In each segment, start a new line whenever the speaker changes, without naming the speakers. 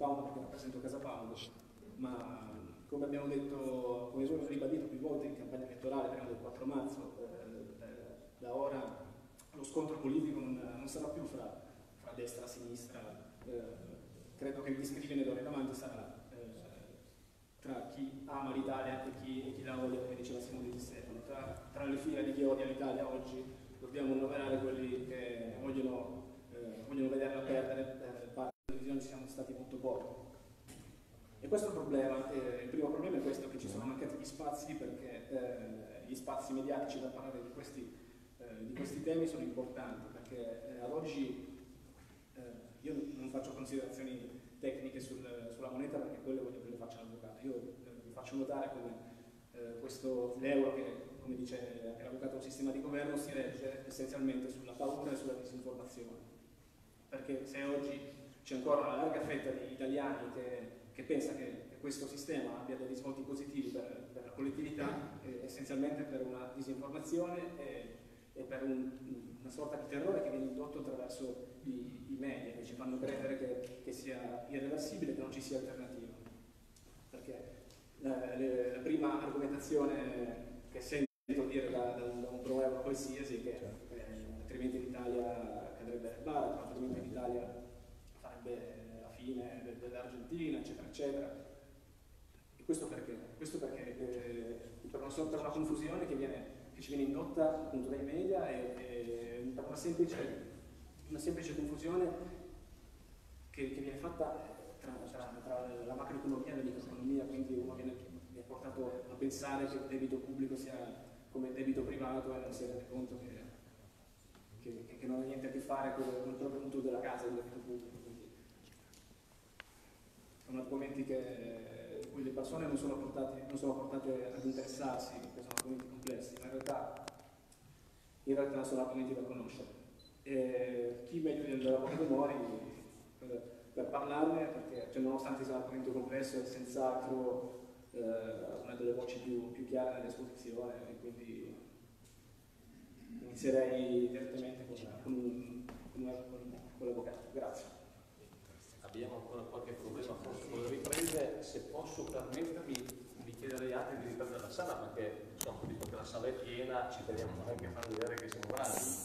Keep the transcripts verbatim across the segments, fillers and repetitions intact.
Pound perché rappresento Casa Pound, ma come abbiamo detto, come abbiamo ribadito più volte in campagna elettorale prima del quattro marzo, eh, eh, da ora lo scontro politico non, non sarà più fra, fra destra e sinistra, eh, credo che il discrimine d'ora in avanti sarà tra chi ama l'Italia e chi, e chi la odia, come diceva Simone Di Stefano. Tra, tra le file di chi odia l'Italia oggi dobbiamo annoverare quelli che vogliono, eh, vogliono vederla perdere, per parte delle decisioni siamo stati molto pochi. E questo è il problema, eh, il primo problema è questo, che ci sono mancati gli spazi, perché eh, gli spazi mediatici per parlare di questi, eh, di questi temi sono importanti, perché eh, ad oggi eh, io non faccio considerazioni tecniche sul, sulla moneta, perché quelle voglio che le faccia l'avvocato. Io eh, vi faccio notare come eh, questo l'euro, che come dice anche l'avvocato è un sistema di governo, si regge essenzialmente sulla paura e sulla disinformazione. Perché se oggi c'è ancora una larga fetta di italiani che, che pensa che, che questo sistema abbia dei risvolti positivi per, per la collettività, eh, essenzialmente per una disinformazione e, e per un, una sorta di terrore che viene indotto attraverso i, i media, che ci fanno credere che, che sia irreversibile, che non ci sia alternativa. Perché la, le, la prima argomentazione che sento dire da, da, un, da un pro-euro qualsiasi è che eh, altrimenti l'Italia cadrebbe nel baratro, altrimenti l'Italia farebbe la fine dell'Argentina, eccetera, eccetera. E questo perché? Questo perché eh, per una sorta di una confusione che, viene, che ci viene indotta appunto dai media e, e per una semplice una semplice confusione che, che viene fatta tra, tra, tra la macroeconomia e la microeconomia, quindi uno viene, viene portato a pensare che il debito pubblico sia come il debito privato e non si rende conto che, che, che non ha niente a che fare con il proprio mutuo della casa, il debito pubblico. Quindi sono argomenti che, in cui le persone non sono, portate, non sono portate ad interessarsi, perché sono argomenti complessi, ma in realtà, in realtà sono argomenti da conoscere. E chi meglio dell'avvocato Mori per, per parlarne, perché cioè, nonostante sia un argomento complesso è senz'altro eh, una delle voci più, più chiare nell'esposizione, e quindi inizierei direttamente con, con, un, con, una, con, con l'avvocato. Grazie.
Abbiamo ancora qualche problema forse con le riprese, se posso permettermi vi chiederei anche di riprendere la sala, perché insomma, visto che la sala è piena ci teniamo anche a far vedere che siamo bravi.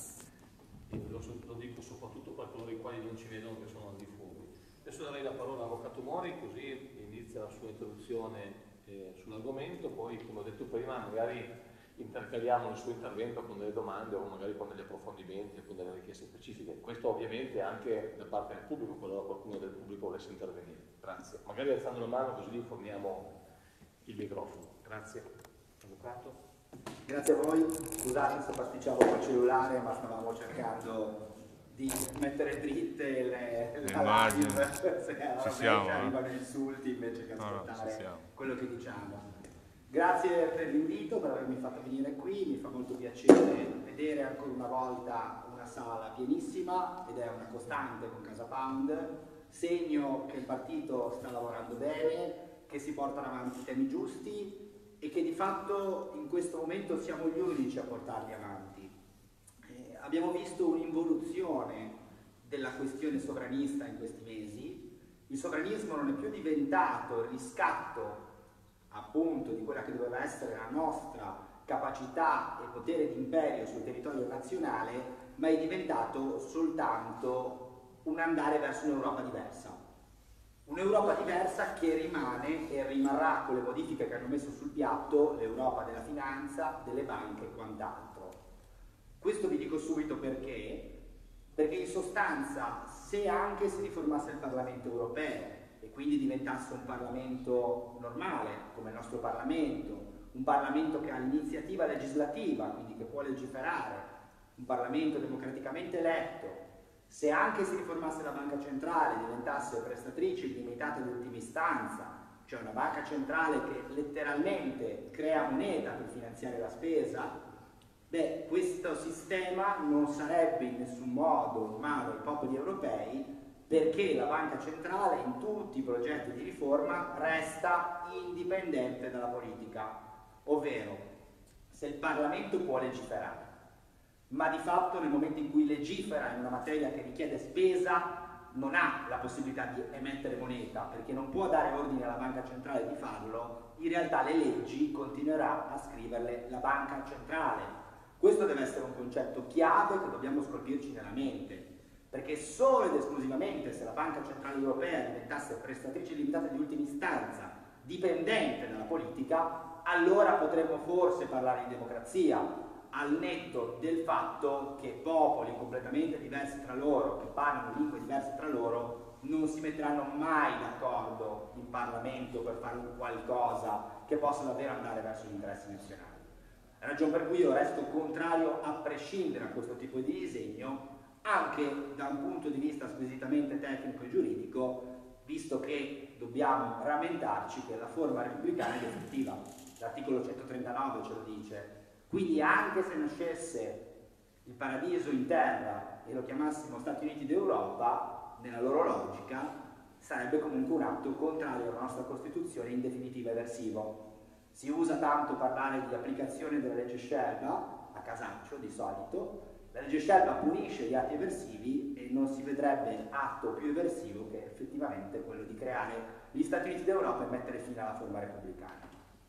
E lo, lo dico soprattutto per coloro i quali non ci vedono, che sono al di fuori. Adesso darei la parola all'avvocato Mori, così inizia la sua introduzione eh, sull'argomento, poi come ho detto prima magari intercaliamo il suo intervento con delle domande o magari con degli approfondimenti o con delle richieste specifiche. Questo ovviamente anche da parte del pubblico, qualora qualcuno del pubblico volesse intervenire. Grazie. Magari alzando la mano così gli informiamo il microfono. Grazie. Avvocato.
Grazie a voi, scusate se pasticciavo col cellulare, ma stavamo cercando di mettere dritte le, le la live, se
ci siamo,
arrivano insulti invece che ascoltare
no, no,
quello che diciamo. Grazie per l'invito, per avermi fatto venire qui, mi fa molto piacere vedere ancora una volta una sala pienissima ed è una costante con Casa Pound, segno che il partito sta lavorando bene, che si portano avanti i temi giusti e che di fatto in questo momento siamo gli unici a portarli avanti. Eh, abbiamo visto un'involuzione della questione sovranista in questi mesi. Il sovranismo non è più diventato il riscatto appunto di quella che doveva essere la nostra capacità e potere di imperio sul territorio nazionale, ma è diventato soltanto un andare verso un'Europa diversa. Un'Europa diversa che rimane e rimarrà con le modifiche che hanno messo sul piatto l'Europa della finanza, delle banche e quant'altro. Questo vi dico subito perché, perché in sostanza se anche si riformasse il Parlamento europeo e quindi diventasse un Parlamento normale come il nostro Parlamento, un Parlamento che ha l'iniziativa legislativa, quindi che può legiferare, un Parlamento democraticamente eletto, se anche si riformasse la banca centrale, diventasse prestatrice illimitata di ultima istanza, cioè una banca centrale che letteralmente crea moneta per finanziare la spesa, beh, questo sistema non sarebbe in nessun modo in mano ai popoli europei, perché la banca centrale in tutti i progetti di riforma resta indipendente dalla politica, ovvero se il Parlamento può legiferare, ma di fatto nel momento in cui legifera in una materia che richiede spesa non ha la possibilità di emettere moneta perché non può dare ordine alla banca centrale di farlo, in realtà le leggi continuerà a scriverle la banca centrale. Questo deve essere un concetto chiave che dobbiamo scolpirci nella mente, perché solo ed esclusivamente se la Banca Centrale Europea diventasse prestatrice limitata di ultima istanza, dipendente dalla politica, allora potremmo forse parlare di democrazia, al netto del fatto che popoli completamente diversi tra loro, che parlano lingue diverse tra loro, non si metteranno mai d'accordo in Parlamento per fare un qualcosa che possa davvero andare verso gli interessi nazionali. Ragione per cui io resto contrario a prescindere da questo tipo di disegno, anche da un punto di vista squisitamente tecnico e giuridico, visto che dobbiamo rammentarci che la forma repubblicana è definitiva. L'articolo centotrentanove ce lo dice. Quindi anche se nascesse il paradiso in terra e lo chiamassimo Stati Uniti d'Europa, nella loro logica, sarebbe comunque un atto contrario alla nostra Costituzione, in definitiva eversivo. Si usa tanto parlare di applicazione della legge Scelba, a casaccio di solito. La legge Scelba punisce gli atti eversivi e non si vedrebbe atto più eversivo che effettivamente quello di creare gli Stati Uniti d'Europa e mettere fine alla forma repubblicana.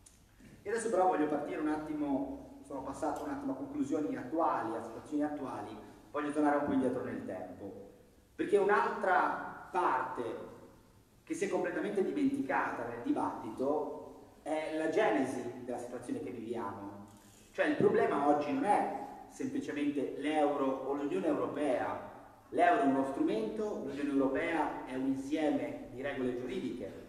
E adesso però voglio partire un attimo, sono passato un attimo a conclusioni attuali, a situazioni attuali, voglio tornare un po' indietro nel tempo, perché un'altra parte che si è completamente dimenticata nel dibattito è la genesi della situazione che viviamo. Cioè il problema oggi non è semplicemente l'euro o l'Unione Europea. L'euro è uno strumento, l'Unione Europea è un insieme di regole giuridiche.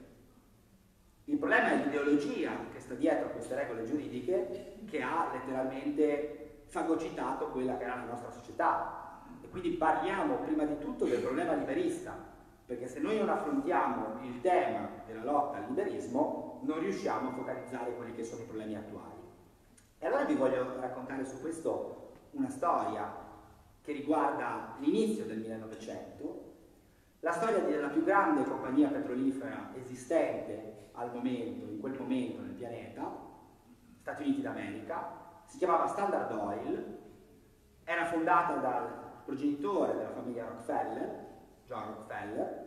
Il problema è l'ideologia che sta dietro a queste regole giuridiche che ha letteralmente fagocitato quella che era la nostra società. E quindi parliamo prima di tutto del problema liberista, perché se noi non affrontiamo il tema della lotta al liberismo non riusciamo a focalizzare quelli che sono i problemi attuali. E allora vi voglio raccontare su questo una storia che riguarda l'inizio del millenovecento, la storia della più grande compagnia petrolifera esistente al momento, in quel momento nel pianeta, Stati Uniti d'America, si chiamava Standard Oil, era fondata dal progenitore della famiglia Rockefeller, John Rockefeller,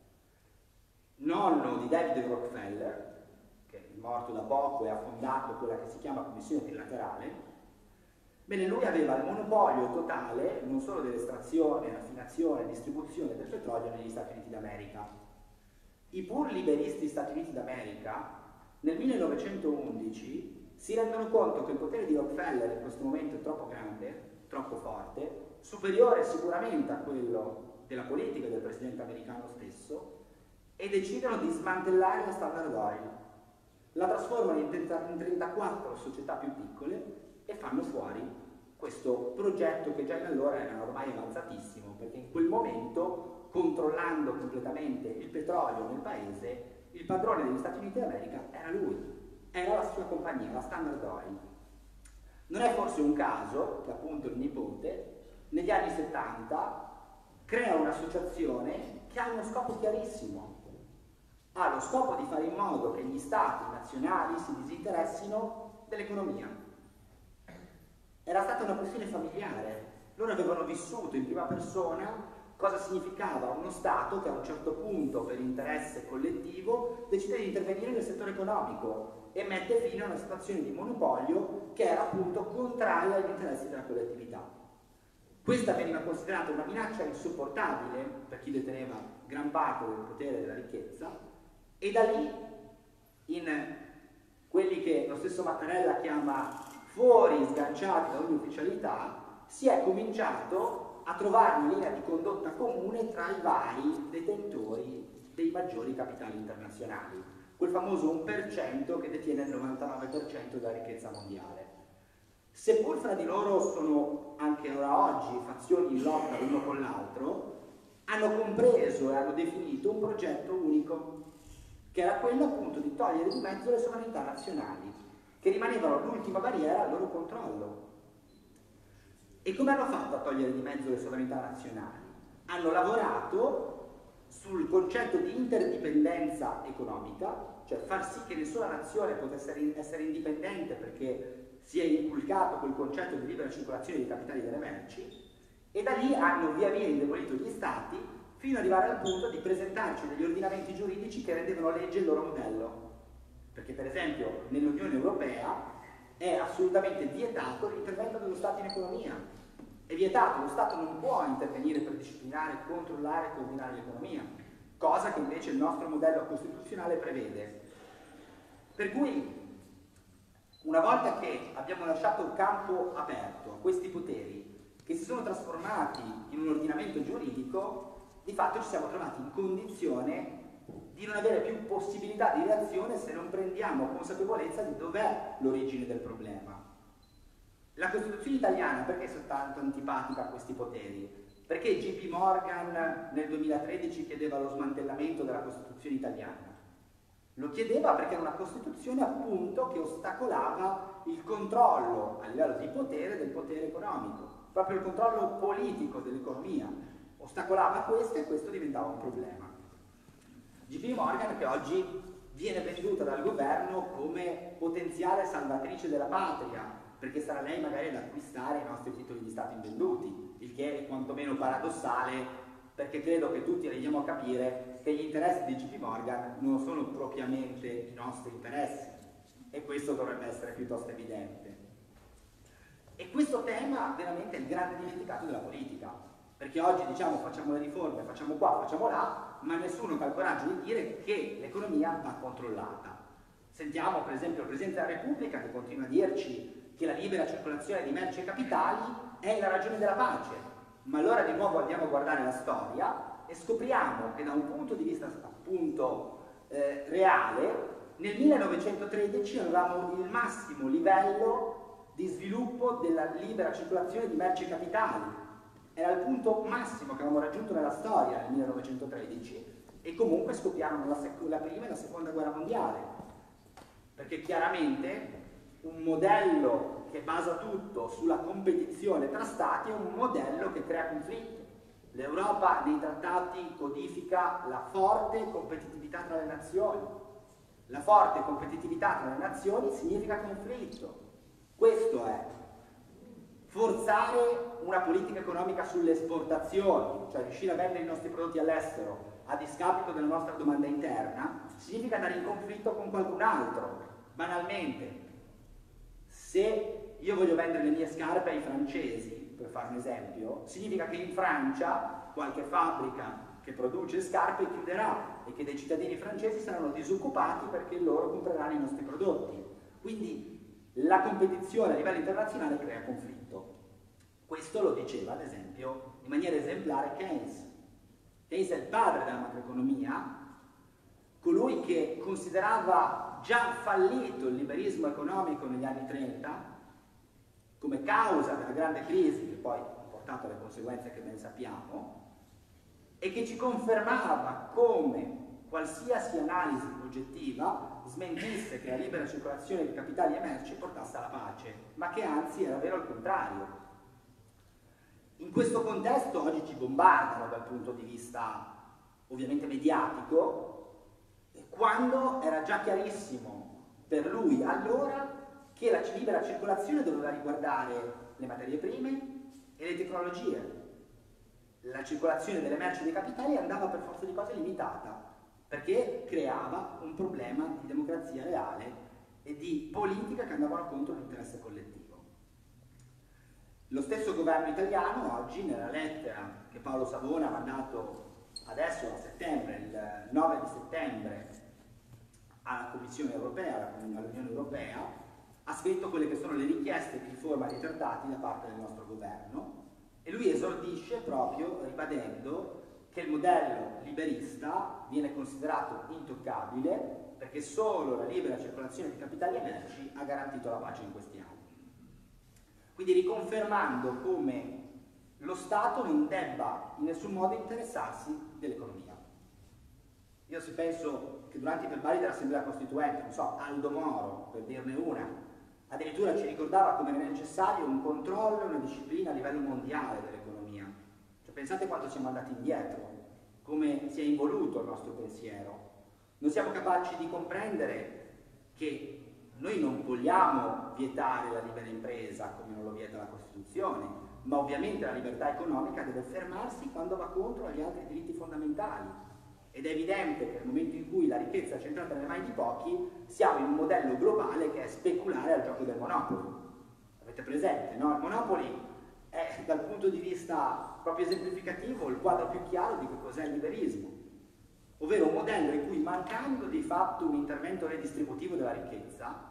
nonno di David Rockefeller, che è morto da poco e ha fondato quella che si chiama Commissione Trilaterale. Bene, lui aveva il monopolio totale non solo dell'estrazione, raffinazione e distribuzione del petrolio negli Stati Uniti d'America. I pur liberisti Stati Uniti d'America nel millenovecentoundici si rendono conto che il potere di Rockefeller in questo momento è troppo grande, troppo forte, superiore sicuramente a quello della politica del presidente americano stesso, e decidono di smantellare la Standard Oil. La trasformano in trentaquattro società più piccole e fanno fuori questo progetto che già in allora era ormai avanzatissimo, perché in quel momento, controllando completamente il petrolio nel paese, il padrone degli Stati Uniti d'America era lui, era la sua compagnia, la Standard Oil. Non è forse un caso che appunto il nipote, negli anni settanta, crea un'associazione che ha uno scopo chiarissimo. Ha lo scopo di fare in modo che gli stati nazionali si disinteressino dell'economia. Era stata una questione familiare. Loro avevano vissuto in prima persona cosa significava uno Stato che a un certo punto, per interesse collettivo, decide di intervenire nel settore economico e mette fine a una situazione di monopolio che era appunto contraria agli interessi della collettività. Questa veniva considerata una minaccia insopportabile per chi deteneva gran parte del potere e della ricchezza, e da lì, in quelli che lo stesso Mattarella chiama fuori, sganciati da ogni ufficialità, si è cominciato a trovare una linea di condotta comune tra i vari detentori dei maggiori capitali internazionali, quel famoso uno per cento che detiene il novantanove per cento della ricchezza mondiale. Seppur fra di loro sono anche ora oggi fazioni in lotta l'uno con l'altro, hanno compreso e hanno definito un progetto unico, che era quello appunto di togliere di mezzo le sovranità nazionali, che rimanevano l'ultima barriera al loro controllo. E come hanno fatto a togliere di mezzo le sovranità nazionali? Hanno lavorato sul concetto di interdipendenza economica, cioè far sì che nessuna nazione potesse essere indipendente perché si è inculcato quel concetto di libera circolazione dei capitali e delle merci, e da lì hanno via via indebolito gli stati fino ad arrivare al punto di presentarci degli ordinamenti giuridici che rendevano legge il loro modello. Perché per esempio nell'Unione Europea è assolutamente vietato l'intervento dello Stato in economia. È vietato, lo Stato non può intervenire per disciplinare, controllare e coordinare l'economia, cosa che invece il nostro modello costituzionale prevede. Per cui, una volta che abbiamo lasciato il campo aperto a questi poteri, che si sono trasformati in un ordinamento giuridico, di fatto ci siamo trovati in condizione di non avere più possibilità di reazione se non prendiamo consapevolezza di dov'è l'origine del problema. La Costituzione italiana perché è soltanto antipatica a questi poteri? Perché J P Morgan nel duemilatredici chiedeva lo smantellamento della Costituzione italiana? Lo chiedeva perché era una Costituzione appunto che ostacolava il controllo a livello di potere del potere economico, proprio il controllo politico dell'economia. Ostacolava questo e questo diventava un problema. J P Morgan che oggi viene venduta dal governo come potenziale salvatrice della patria, perché sarà lei magari ad acquistare i nostri titoli di Stato invenduti, il che è quantomeno paradossale, perché credo che tutti arriviamo a capire che gli interessi di J P Morgan non sono propriamente i nostri interessi, e questo dovrebbe essere piuttosto evidente. E questo tema veramente è il grande dimenticato della politica, perché oggi diciamo facciamo le riforme, facciamo qua, facciamo là, ma nessuno ha il coraggio di dire che l'economia va controllata. Sentiamo per esempio il Presidente della Repubblica che continua a dirci che la libera circolazione di merci e capitali è la ragione della pace, ma allora di nuovo andiamo a guardare la storia e scopriamo che da un punto di vista appunto eh, reale, nel millenovecentotredici avevamo il massimo livello di sviluppo della libera circolazione di merci e capitali. Era il punto massimo che avevamo raggiunto nella storia nel millenovecentotredici e comunque scoppiarono la, la prima e la seconda guerra mondiale, perché chiaramente un modello che basa tutto sulla competizione tra stati è un modello che crea conflitto. L'Europa nei trattati codifica la forte competitività tra le nazioni. La forte competitività tra le nazioni significa conflitto. Questo è. Forzare una politica economica sulle esportazioni, cioè riuscire a vendere i nostri prodotti all'estero a discapito della nostra domanda interna, significa andare in conflitto con qualcun altro. Banalmente, se io voglio vendere le mie scarpe ai francesi, per fare un esempio, significa che in Francia qualche fabbrica che produce scarpe chiuderà e che dei cittadini francesi saranno disoccupati perché loro compreranno i nostri prodotti. Quindi la competizione a livello internazionale crea conflitto. Questo lo diceva, ad esempio, in maniera esemplare Keynes. Keynes è il padre della macroeconomia, colui che considerava già fallito il liberismo economico negli anni trenta come causa della grande crisi che poi ha portato alle conseguenze che ben sappiamo e che ci confermava come qualsiasi analisi oggettiva smentisse che la libera circolazione di capitali e merci portasse alla pace, ma che anzi era vero il contrario. In questo contesto oggi ci bombardano dal punto di vista ovviamente mediatico, quando era già chiarissimo per lui allora che la libera circolazione doveva riguardare le materie prime e le tecnologie. La circolazione delle merci e dei capitali andava per forza di cose limitata, perché creava un problema di democrazia reale e di politica che andavano contro l'interesse collettivo. Lo stesso governo italiano oggi, nella lettera che Paolo Savona ha mandato adesso a settembre, il nove di settembre, alla Commissione europea, all'Unione Europea, ha scritto quelle che sono le richieste di riforma dei trattati da parte del nostro governo e lui esordisce proprio ribadendo che il modello liberista viene considerato intoccabile perché solo la libera circolazione di capitali e merci ha garantito la pace in questi anni. Quindi riconfermando come lo Stato non debba in nessun modo interessarsi dell'economia. Io se penso che durante i verbali dell'Assemblea Costituente, non so, Aldo Moro, per dirne una, addirittura ci ricordava come era necessario un controllo e una disciplina a livello mondiale dell'economia. Cioè, pensate quanto siamo andati indietro, come si è involuto il nostro pensiero. Non siamo capaci di comprendere che noi non vogliamo vietare la libera impresa come non lo vieta la Costituzione, ma ovviamente la libertà economica deve fermarsi quando va contro agli altri diritti fondamentali. Ed è evidente che nel momento in cui la ricchezza è centrata nelle mani di pochi, siamo in un modello globale che è speculare al gioco del Monopoli. Avete presente, no? Il Monopoli è, dal punto di vista proprio esemplificativo, il quadro più chiaro di che cos'è il liberismo, ovvero un modello in cui, mancando di fatto un intervento redistributivo della ricchezza,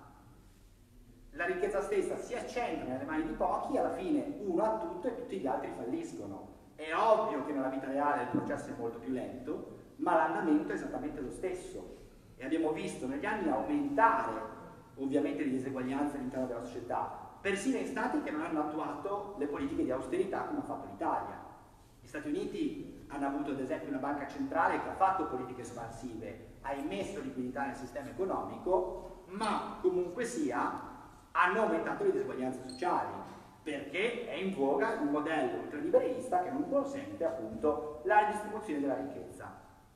la ricchezza stessa si accentra nelle mani di pochi e alla fine uno ha tutto e tutti gli altri falliscono. È ovvio che nella vita reale il processo è molto più lento, ma l'andamento è esattamente lo stesso. E abbiamo visto negli anni aumentare ovviamente le diseguaglianze all'interno della società, persino in stati che non hanno attuato le politiche di austerità come ha fatto l'Italia. Gli Stati Uniti hanno avuto ad esempio una banca centrale che ha fatto politiche espansive, ha immesso liquidità nel sistema economico, ma comunque sia hanno aumentato le diseguaglianze sociali, perché è in voga un modello ultraliberista che non consente appunto la redistribuzione della ricchezza.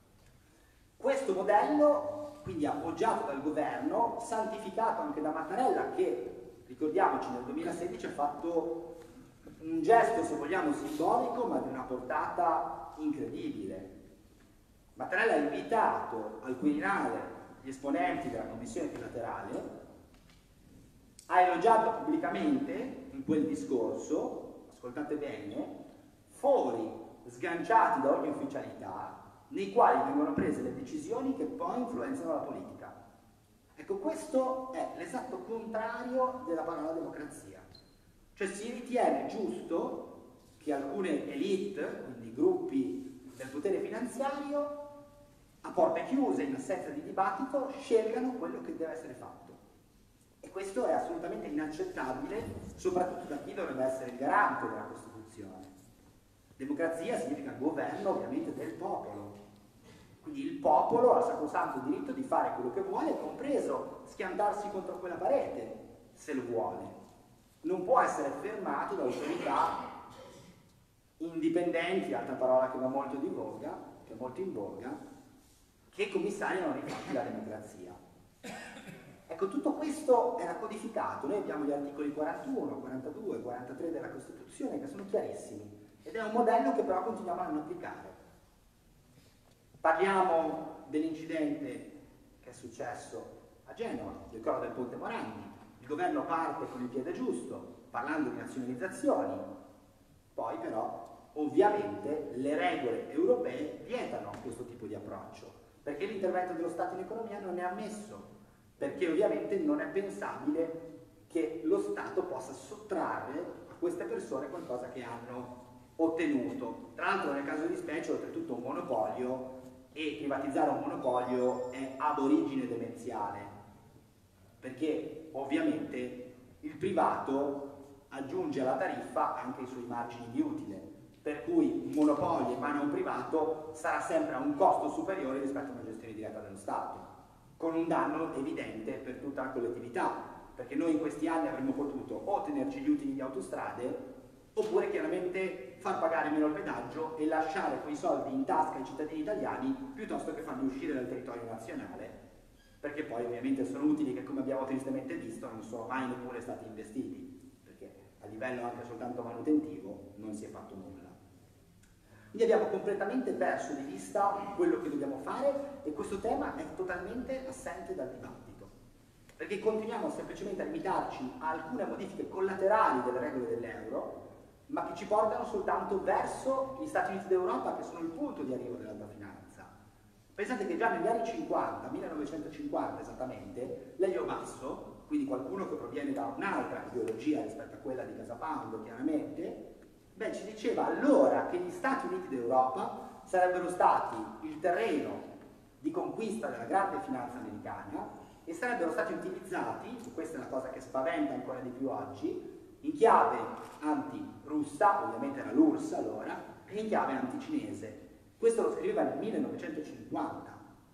Questo modello, quindi appoggiato dal governo, santificato anche da Mattarella, che, ricordiamoci, nel duemilasedici ha fatto un gesto, se vogliamo, simbolico, ma di una portata incredibile. Mattarella ha invitato al Quirinale gli esponenti della commissione bilaterale, ha elogiato pubblicamente in quel discorso, ascoltate bene, fori sganciati da ogni ufficialità, nei quali vengono prese le decisioni che poi influenzano la politica. Ecco, questo è l'esatto contrario della parola democrazia. Cioè si ritiene giusto che alcune elite, quindi gruppi del potere finanziario, a porte chiuse, in assenza di dibattito, scelgano quello che deve essere fatto. E questo è assolutamente inaccettabile, soprattutto da chi dovrebbe essere il garante della Costituzione. Democrazia significa governo ovviamente del popolo. Quindi il popolo ha il sacrosanto diritto di fare quello che vuole, compreso schiantarsi contro quella parete, se lo vuole. Non può essere fermato da autorità indipendenti, altra parola che va molto di voga, che è molto in voga, che commissariano nei fatti la democrazia. Ecco, tutto questo era codificato. Noi abbiamo gli articoli quarantuno, quarantadue, quarantatré della Costituzione che sono chiarissimi ed è un modello che però continuiamo a non applicare. Parliamo dell'incidente che è successo a Genova, del crollo del Ponte Morandi. Il governo parte con il piede giusto, parlando di nazionalizzazioni, poi però ovviamente le regole europee vietano questo tipo di approccio, perché l'intervento dello Stato in economia non è ammesso, perché ovviamente non è pensabile che lo Stato possa sottrarre a queste persone qualcosa che hanno ottenuto. Tra l'altro nel caso di specie oltretutto un monopolio, e privatizzare un monopolio è ab origine demenziale, perché ovviamente il privato aggiunge alla tariffa anche i suoi margini di utile, per cui un monopolio in mano a un privato sarà sempre a un costo superiore rispetto a una gestione diretta dello Stato, con un danno evidente per tutta la collettività, perché noi in questi anni avremmo potuto o tenerci gli utili di autostrade oppure chiaramente far pagare meno il pedaggio e lasciare quei soldi in tasca ai cittadini italiani piuttosto che farli uscire dal territorio nazionale, perché poi ovviamente sono utili che, come abbiamo tristemente visto, non sono mai neppure stati investiti, perché a livello anche soltanto manutentivo non si è fatto nulla. Quindi abbiamo completamente perso di vista quello che dobbiamo fare e questo tema è totalmente assente dal dibattito, perché continuiamo semplicemente a limitarci a alcune modifiche collaterali delle regole dell'euro, ma che ci portano soltanto verso gli Stati Uniti d'Europa, che sono il punto di arrivo dell'alta finanza. Pensate che già negli anni cinquanta, millenovecentocinquanta esattamente, Lelio Basso, quindi qualcuno che proviene da un'altra ideologia rispetto a quella di Casa Pound, chiaramente, beh, ci diceva allora che gli Stati Uniti d'Europa sarebbero stati il terreno di conquista della grande finanza americana e sarebbero stati utilizzati, e questa è la cosa che spaventa ancora di più oggi, in chiave anti-russa, ovviamente era l'U R S S allora, e in chiave anti-cinese. Questo lo scriveva nel millenovecentocinquanta.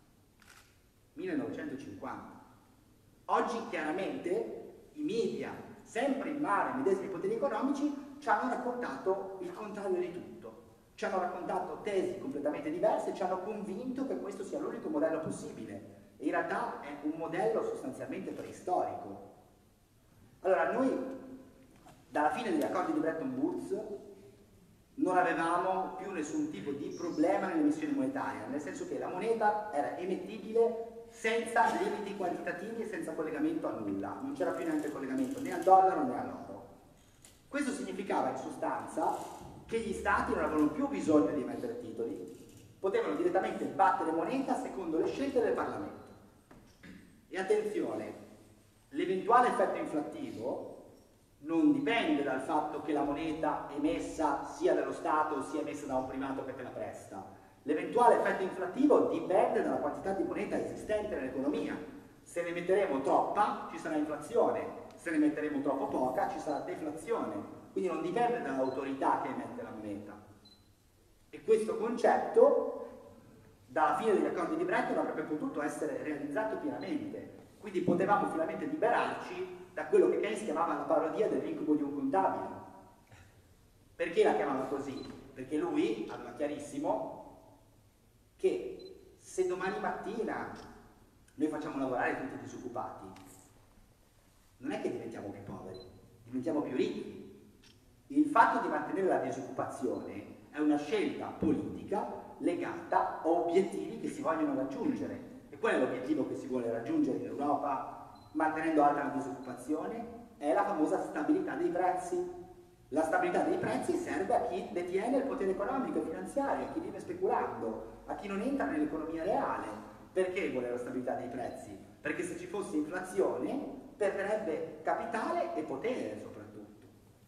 millenovecentocinquanta. Oggi chiaramente i media, sempre in mare ai medesimi poteri economici, ci hanno raccontato il contrario di tutto. Ci hanno raccontato tesi completamente diverse e ci hanno convinto che questo sia l'unico modello possibile. E in realtà è un modello sostanzialmente preistorico. Allora noi dalla fine degli accordi di Bretton Woods non avevamo più nessun tipo di problema nell'emissione monetaria, nel senso che la moneta era emettibile senza limiti quantitativi e senza collegamento a nulla, non c'era più neanche collegamento né al dollaro né all'oro. Questo significava in sostanza che gli stati non avevano più bisogno di emettere titoli, potevano direttamente battere moneta secondo le scelte del Parlamento. E attenzione, l'eventuale effetto inflattivo non dipende dal fatto che la moneta emessa sia dallo Stato o sia emessa da un privato che te la presta. L'eventuale effetto inflattivo dipende dalla quantità di moneta esistente nell'economia. Se ne metteremo troppa ci sarà inflazione, se ne metteremo troppo poca ci sarà deflazione. Quindi non dipende dall'autorità che emette la moneta. E questo concetto, dalla fine degli accordi di Bretton, avrebbe potuto essere realizzato pienamente. Quindi potevamo finalmente liberarci da quello che Keynes chiamava la parodia dell'incubo di un contabile. Perché la chiamava così? Perché lui aveva chiarissimo che se domani mattina noi facciamo lavorare tutti i disoccupati, non è che diventiamo più poveri, diventiamo più ricchi. Il fatto di mantenere la disoccupazione è una scelta politica legata a obiettivi che si vogliono raggiungere. E qual è l'obiettivo che si vuole raggiungere in Europa mantenendo alta la disoccupazione? È la famosa stabilità dei prezzi. La stabilità dei prezzi serve a chi detiene il potere economico e finanziario, a chi vive speculando, a chi non entra nell'economia reale. Perché vuole la stabilità dei prezzi? Perché se ci fosse inflazione perderebbe capitale e potere soprattutto.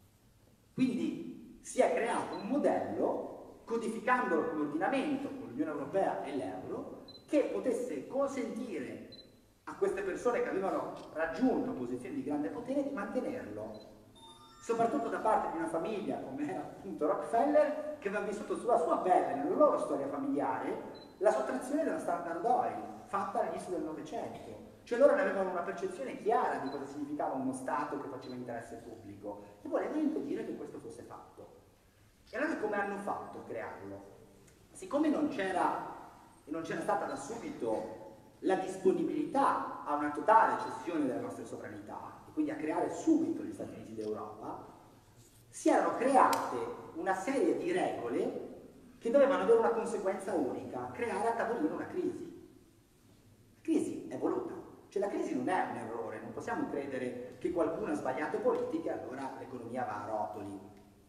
Quindi si è creato un modello, codificandolo come ordinamento con l'Unione Europea e l'euro, che potesse consentire a queste persone che avevano raggiunto posizioni di grande potere di mantenerlo, soprattutto da parte di una famiglia come era appunto Rockefeller, che aveva vissuto sulla sua pelle, nella loro storia familiare, la sottrazione della Standard Oil fatta all'inizio del Novecento. Cioè loro ne avevano una percezione chiara di cosa significava uno Stato che faceva interesse pubblico e volevano impedire che questo fosse fatto. E allora come hanno fatto a crearlo? Siccome non c'era e non c'era stata da subito la disponibilità a una totale cessione delle nostre sovranità, e quindi a creare subito gli Stati Uniti d'Europa, si erano create una serie di regole che dovevano avere una conseguenza unica, creare a tavolino una crisi. La crisi è voluta, cioè la crisi non è un errore, non possiamo credere che qualcuno ha sbagliato politiche e allora l'economia va a rotoli.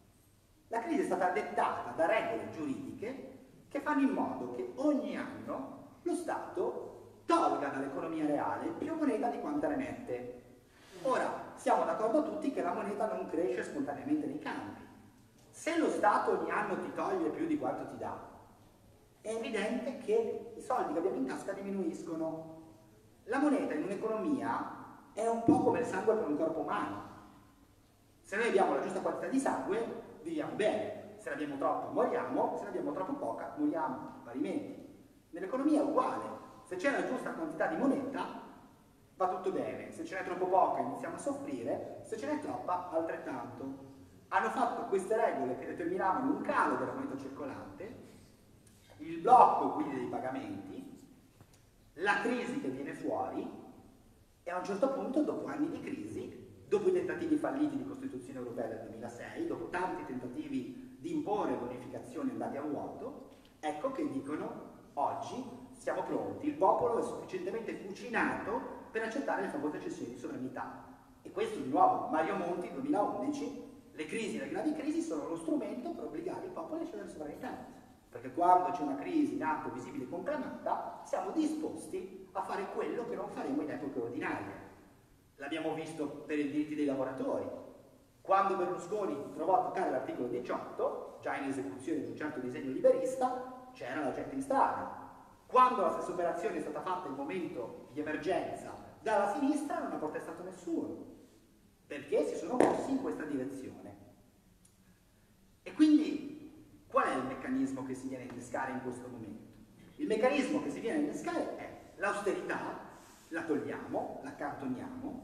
La crisi è stata dettata da regole giuridiche che fanno in modo che ogni anno lo Stato tolga dall'economia reale più moneta di quanta ne mette. Ora, siamo d'accordo tutti che la moneta non cresce spontaneamente nei campi. Se lo Stato ogni anno ti toglie più di quanto ti dà, è evidente che i soldi che abbiamo in tasca diminuiscono. La moneta in un'economia è un po' come il sangue per un corpo umano. Se noi abbiamo la giusta quantità di sangue, viviamo bene. Se ne abbiamo troppo, moriamo. Se ne abbiamo troppo poca, moriamo. Parimenti. Nell'economia è uguale. Se c'è la giusta quantità di moneta, va tutto bene. Se ce n'è troppo poca, iniziamo a soffrire. Se ce n'è troppa, altrettanto. Hanno fatto queste regole che determinavano un calo della moneta circolante, il blocco quindi dei pagamenti, la crisi che viene fuori, e a un certo punto, dopo anni di crisi, dopo i tentativi falliti di Costituzione Europea del duemilasei, dopo tanti tentativi di imporre bonificazioni andati a vuoto, ecco che dicono oggi siamo pronti, il popolo è sufficientemente cucinato per accettare le famose cessioni di sovranità. E questo di nuovo, Mario Monti, duemilaundici, le crisi, le gravi crisi sono lo strumento per obbligare il popolo a cedere sovranità. Perché quando c'è una crisi in atto, visibile e conclamata, siamo disposti a fare quello che non faremo in epoche ordinarie. L'abbiamo visto per i diritti dei lavoratori. Quando Berlusconi provò a toccare l'articolo diciotto, già in esecuzione di un certo disegno liberista, c'era la gente in strada. Quando la stessa operazione è stata fatta in momento di emergenza dalla sinistra, non ha protestato nessuno, perché si sono mossi in questa direzione. E quindi qual è il meccanismo che si viene a innescare in questo momento? Il meccanismo che si viene a innescare è l'austerità, la togliamo, la accantoniamo,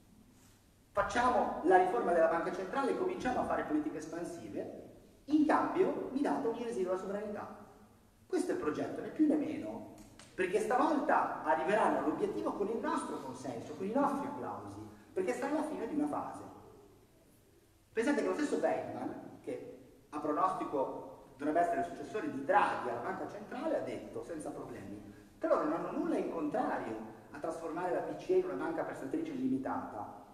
facciamo la riforma della banca centrale e cominciamo a fare politiche espansive, in cambio mi date mi residuo la sovranità. Questo è il progetto, né più né meno, perché stavolta arriveranno all'obiettivo con il nostro consenso, con i nostri applausi, perché sta alla fine di una fase. Pensate che lo stesso Weidmann, che a pronostico dovrebbe essere il successore di Draghi alla Banca Centrale, ha detto senza problemi che loro non hanno nulla in contrario a trasformare la B C E in una banca prestatrice illimitata,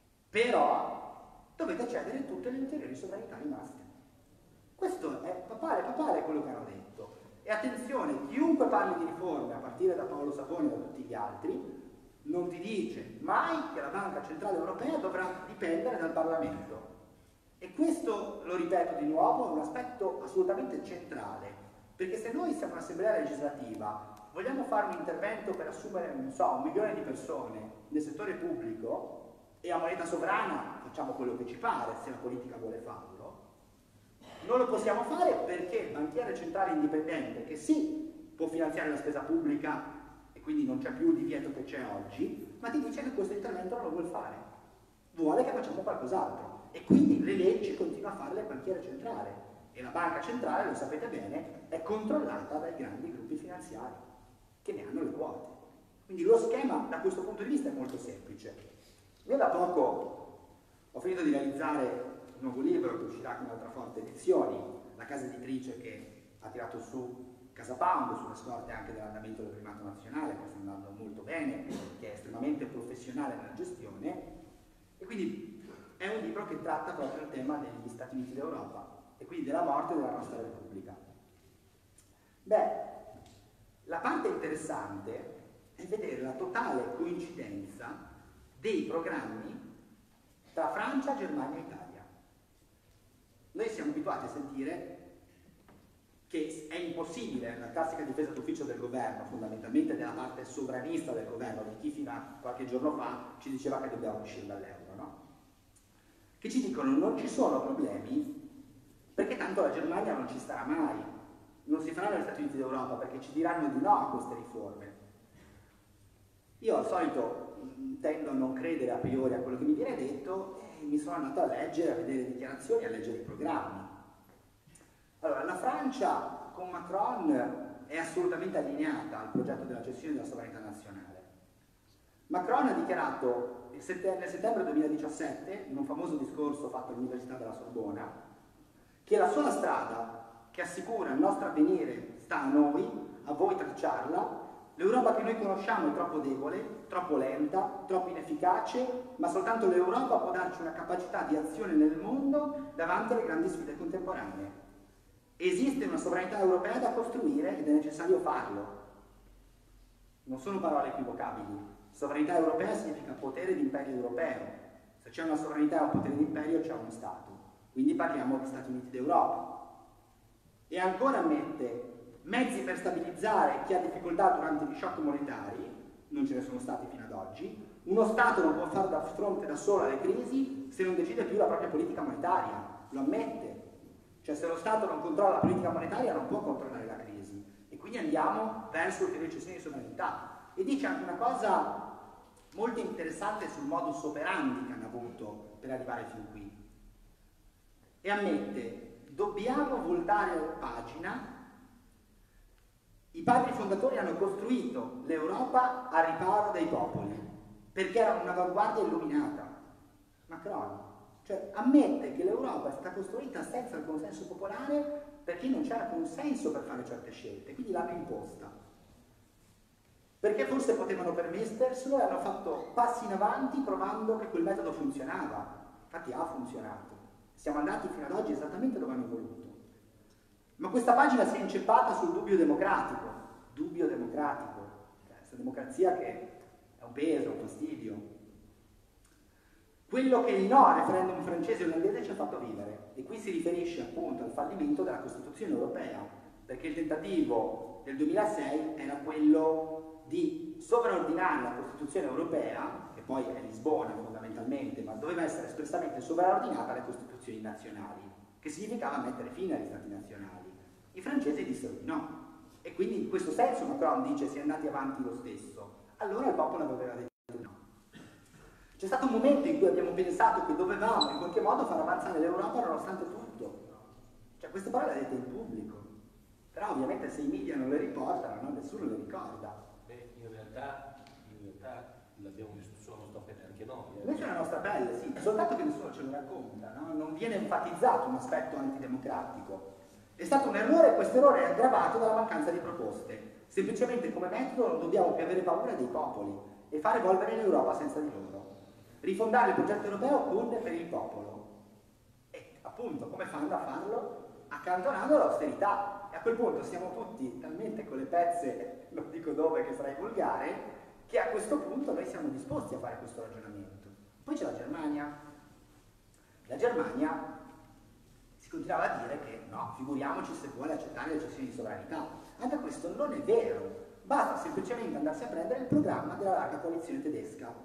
però dovete cedere tutte le ulteriori sovranità rimaste. Questo è papale, papale quello che hanno detto. E attenzione, chiunque parli di riforme, a partire da Paolo Savoni e da tutti gli altri, non ti dice mai che la Banca Centrale Europea dovrà dipendere dal Parlamento. E questo, lo ripeto di nuovo, è un aspetto assolutamente centrale, perché se noi siamo un'assemblea legislativa, vogliamo fare un intervento per assumere, non so, un milione di persone nel settore pubblico e a moneta sovrana facciamo quello che ci pare, se la politica vuole farlo, non lo possiamo fare perché il banchiere centrale indipendente, che sì, può finanziare la spesa pubblica e quindi non c'è più il divieto che c'è oggi, ma ti dice che questo intervento non lo vuole fare, vuole che facciamo qualcos'altro. E quindi le leggi continua a farle il banchiere centrale e la banca centrale, lo sapete bene, è controllata dai grandi gruppi finanziari che ne hanno le quote. Quindi lo schema da questo punto di vista è molto semplice. Io da poco ho finito di realizzare un nuovo libro che uscirà con Altra Forte Edizioni, la casa editrice che ha tirato su Casa Pound, sulle scorte anche dell'andamento del primato nazionale, che sta andando molto bene, che è estremamente professionale nella gestione, e quindi è un libro che tratta proprio il tema degli Stati Uniti d'Europa e quindi della morte della nostra Repubblica. Beh, la parte interessante è vedere la totale coincidenza dei programmi tra Francia, Germania e Italia. Noi siamo abituati a sentire che è impossibile, la classica difesa d'ufficio del governo, fondamentalmente della parte sovranista del governo, di chi fino a qualche giorno fa ci diceva che dobbiamo uscire dall'euro, no? Che ci dicono non ci sono problemi perché tanto la Germania non ci starà mai, non si faranno gli Stati Uniti d'Europa perché ci diranno di no a queste riforme. Io al solito mh, tendo a non credere a priori a quello che mi viene detto e mi sono andato a leggere, a vedere dichiarazioni, a leggere i programmi. Allora, la Francia con Macron è assolutamente allineata al progetto della gestione della sovranità nazionale. Macron ha dichiarato nel settembre duemiladiciassette, in un famoso discorso fatto all'Università della Sorbona, che la sola strada che assicura il nostro avvenire sta a noi, a voi tracciarla. L'Europa che noi conosciamo è troppo debole, troppo lenta, troppo inefficace, ma soltanto l'Europa può darci una capacità di azione nel mondo davanti alle grandi sfide contemporanee. Esiste una sovranità europea da costruire ed è necessario farlo. Non sono parole equivocabili. Sovranità europea significa potere di imperio europeo. Se c'è una sovranità e un potere di imperio c'è uno Stato. Quindi parliamo di Stati Uniti d'Europa. E ancora ammette mezzi per stabilizzare chi ha difficoltà durante gli shock monetari, non ce ne sono stati fino ad oggi. Uno Stato non può fare da fronte da solo alle crisi se non decide più la propria politica monetaria, lo ammette. Cioè se lo Stato non controlla la politica monetaria non può controllare la crisi. E quindi andiamo verso ulteriori cessioni di sovranità. E dice anche una cosa molto interessante sul modus operandi che hanno avuto per arrivare fin qui. E ammette, dobbiamo voltare pagina. I padri fondatori hanno costruito l'Europa a riparo dei popoli, perché era un'avanguardia illuminata. Macron, cioè ammette che l'Europa è stata costruita senza il consenso popolare perché non c'era consenso per fare certe scelte, quindi l'hanno imposta. Perché forse potevano permetterselo e hanno fatto passi in avanti provando che quel metodo funzionava. Infatti ha funzionato. Siamo andati fino ad oggi esattamente dove hanno voluto. Ma questa pagina si è inceppata sul dubbio democratico. Dubbio democratico. Cioè, questa democrazia che è un peso, un fastidio. Quello che il no al referendum francese e olandese ci ha fatto vivere. E qui si riferisce appunto al fallimento della Costituzione europea. Perché il tentativo del duemilasei era quello di sovraordinare la Costituzione europea, che poi è Lisbona fondamentalmente, ma doveva essere espressamente sovraordinata alle Costituzioni nazionali, che significava mettere fine agli Stati nazionali. I francesi dissero di no. E quindi in questo senso Macron dice si è andati avanti lo stesso. Allora il popolo aveva detto di no. C'è stato un momento in cui abbiamo pensato che dovevamo in qualche modo far avanzare l'Europa nonostante tutto. Cioè queste parole le dette in pubblico. Però ovviamente se i media non le riportano, no? Nessuno le ricorda.
Beh, in realtà, in realtà l'abbiamo vissuto sulla nostra pelle anche noi. Eh.
Noi sulla nostra pelle, sì, soltanto che nessuno ce lo racconta, no? Non viene enfatizzato un aspetto antidemocratico. È stato un errore e questo errore è aggravato dalla mancanza di proposte. Semplicemente come metodo non dobbiamo più avere paura dei popoli e far evolvere l'Europa senza di loro. Rifondare il progetto europeo con e per il popolo. E appunto, come fanno a farlo? Accantonando l'austerità. E a quel punto siamo tutti talmente con le pezze, non dico dove che sarai volgare, che a questo punto noi siamo disposti a fare questo ragionamento. Poi c'è la Germania. La Germania si continuava a dire che no, figuriamoci se vuole accettare le cessioni di sovranità. Anche questo non è vero, basta semplicemente andarsi a prendere il programma della larga coalizione tedesca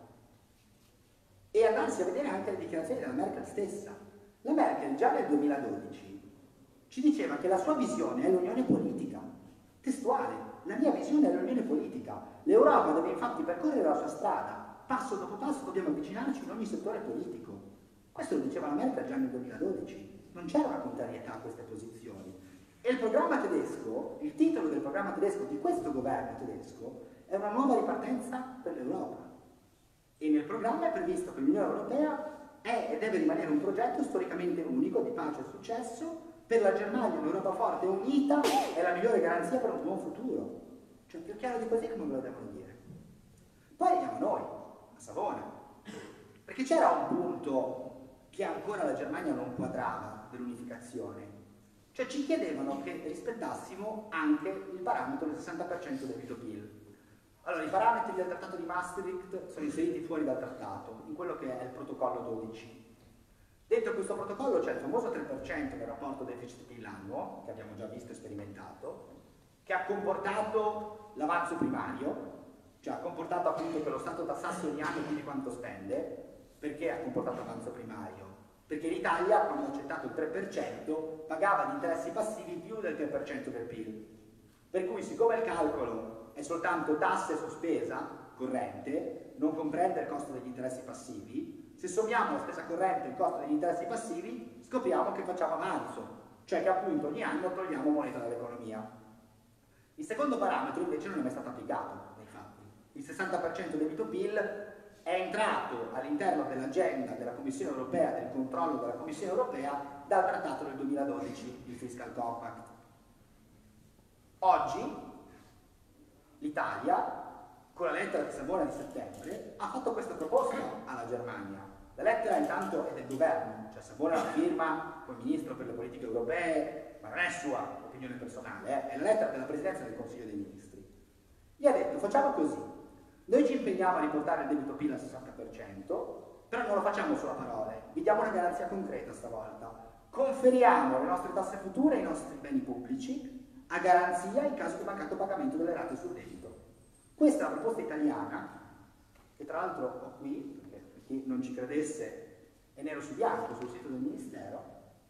e andarsi a vedere anche le dichiarazioni della Merkel stessa. La Merkel già nel duemiladodici ci diceva che la sua visione è l'unione politica, testuale, la mia visione è l'unione politica, l'Europa deve infatti percorrere la sua strada, passo dopo passo dobbiamo avvicinarci in ogni settore politico. Questo lo diceva la Merkel già nel duemiladodici, non c'era una contrarietà a queste posizioni. E il programma tedesco, il titolo del programma tedesco di questo governo tedesco, è una nuova ripartenza per l'Europa. E nel programma è previsto che l'Unione Europea è e deve rimanere un progetto storicamente unico di pace e successo. Per la Germania un'Europa forte e unita è la migliore garanzia per un buon futuro. Cioè più chiaro di così come me lo devono dire. Poi arriviamo a noi, a Savona. Perché c'era un punto che ancora la Germania non quadrava dell'unificazione. Cioè ci chiedevano che rispettassimo anche il parametro del sessanta per cento debito P I L. Allora, i parametri del trattato di Maastricht sono inseriti fuori dal trattato, in quello che è il protocollo dodici. Dentro questo protocollo c'è il famoso tre per cento del rapporto deficit-P I L annuo, che abbiamo già visto e sperimentato, che ha comportato l'avanzo primario, cioè ha comportato appunto che lo Stato tassasse ogni anno più di quanto spende. Perché ha comportato avanzo primario? Perché l'Italia, quando ha accettato il tre per cento, pagava di interessi passivi più del tre per cento del P I L. Per cui, siccome il calcolo è soltanto tasse su spesa corrente, non comprende il costo degli interessi passivi, se sommiamo la spesa corrente e il costo degli interessi passivi, scopriamo che facciamo avanzo, cioè che appunto ogni anno togliamo moneta dall'economia. Il secondo parametro invece non è mai stato applicato, nei fatti. Il sessanta per cento debito P I L è entrato all'interno dell'agenda della Commissione Europea, del controllo della Commissione Europea, dal trattato del duemiladodici, il Fiscal Compact. Oggi l'Italia, con la lettera di Savona di settembre, ha fatto questa proposta alla Germania. La lettera intanto è del governo, cioè Savona la firma col Ministro per le politiche europee, ma non è sua opinione personale, eh? È la lettera della Presidenza del Consiglio dei Ministri. Gli ha detto, facciamo così, noi ci impegniamo a riportare il debito P I L al sessanta per cento, però non lo facciamo solo a parole, vi diamo una garanzia concreta stavolta. Conferiamo le nostre tasse future ai nostri beni pubblici a garanzia in caso di mancato pagamento delle rate sul debito. Questa è la proposta italiana, che tra l'altro ho qui, perché per chi non ci credesse è nero su bianco sul sito del Ministero.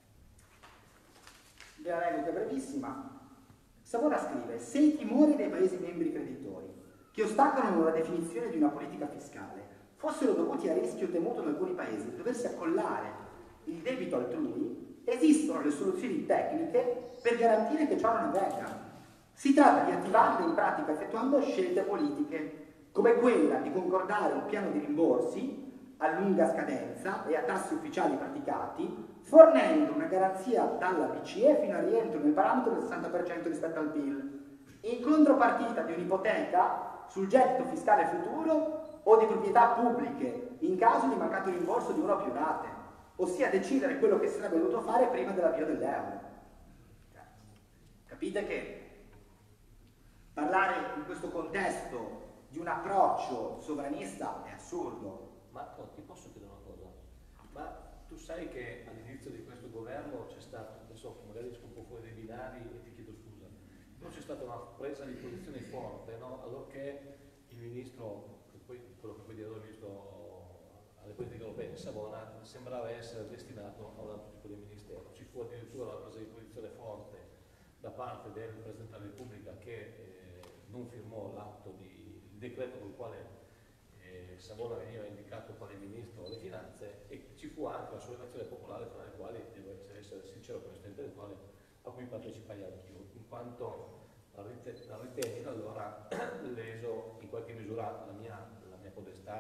Ve la leggo che è brevissima. Savona scrive: se i timori dei Paesi membri creditori che ostacolano la definizione di una politica fiscale fossero dovuti a rischio temuto da alcuni Paesi di doversi accollare il debito altrui, esistono le soluzioni tecniche per garantire che ciò non avvenga. Si tratta di attivarle in pratica effettuando scelte politiche, come quella di concordare un piano di rimborsi a lunga scadenza e a tassi ufficiali praticati, fornendo una garanzia dalla B C E fino al rientro nel parametro del sessanta per cento rispetto al P I L, in contropartita di un'ipoteca sul gettito fiscale futuro o di proprietà pubbliche in caso di mancato rimborso di una o più rate, ossia decidere quello che si sarebbe dovuto fare prima dell'avvio dell'euro. Capite che parlare in questo contesto di un approccio sovranista è assurdo.
Marco, ti posso chiedere una cosa? Ma tu sai che all'inizio di questo governo c'è stato, adesso magari esco un po' fuori dai binari e ti chiedo scusa, però c'è stata una presa di posizione forte, no? Allorché il ministro, poi, quello che poi dirò il ministro alle politiche europee, Savona, sembrava essere destinato a un altro tipo di ministero. Ci fu addirittura una presa di posizione forte da parte del Presidente della Repubblica che eh, non firmò l'atto di il decreto con il quale eh, Savona veniva indicato quale ministro delle finanze, e ci fu anche una sollevazione popolare tra le quali, devo essere sincero con questo intellettuale, a cui partecipai anch'io, in quanto ritenni allora leso in qualche misura la mia, la mia podestà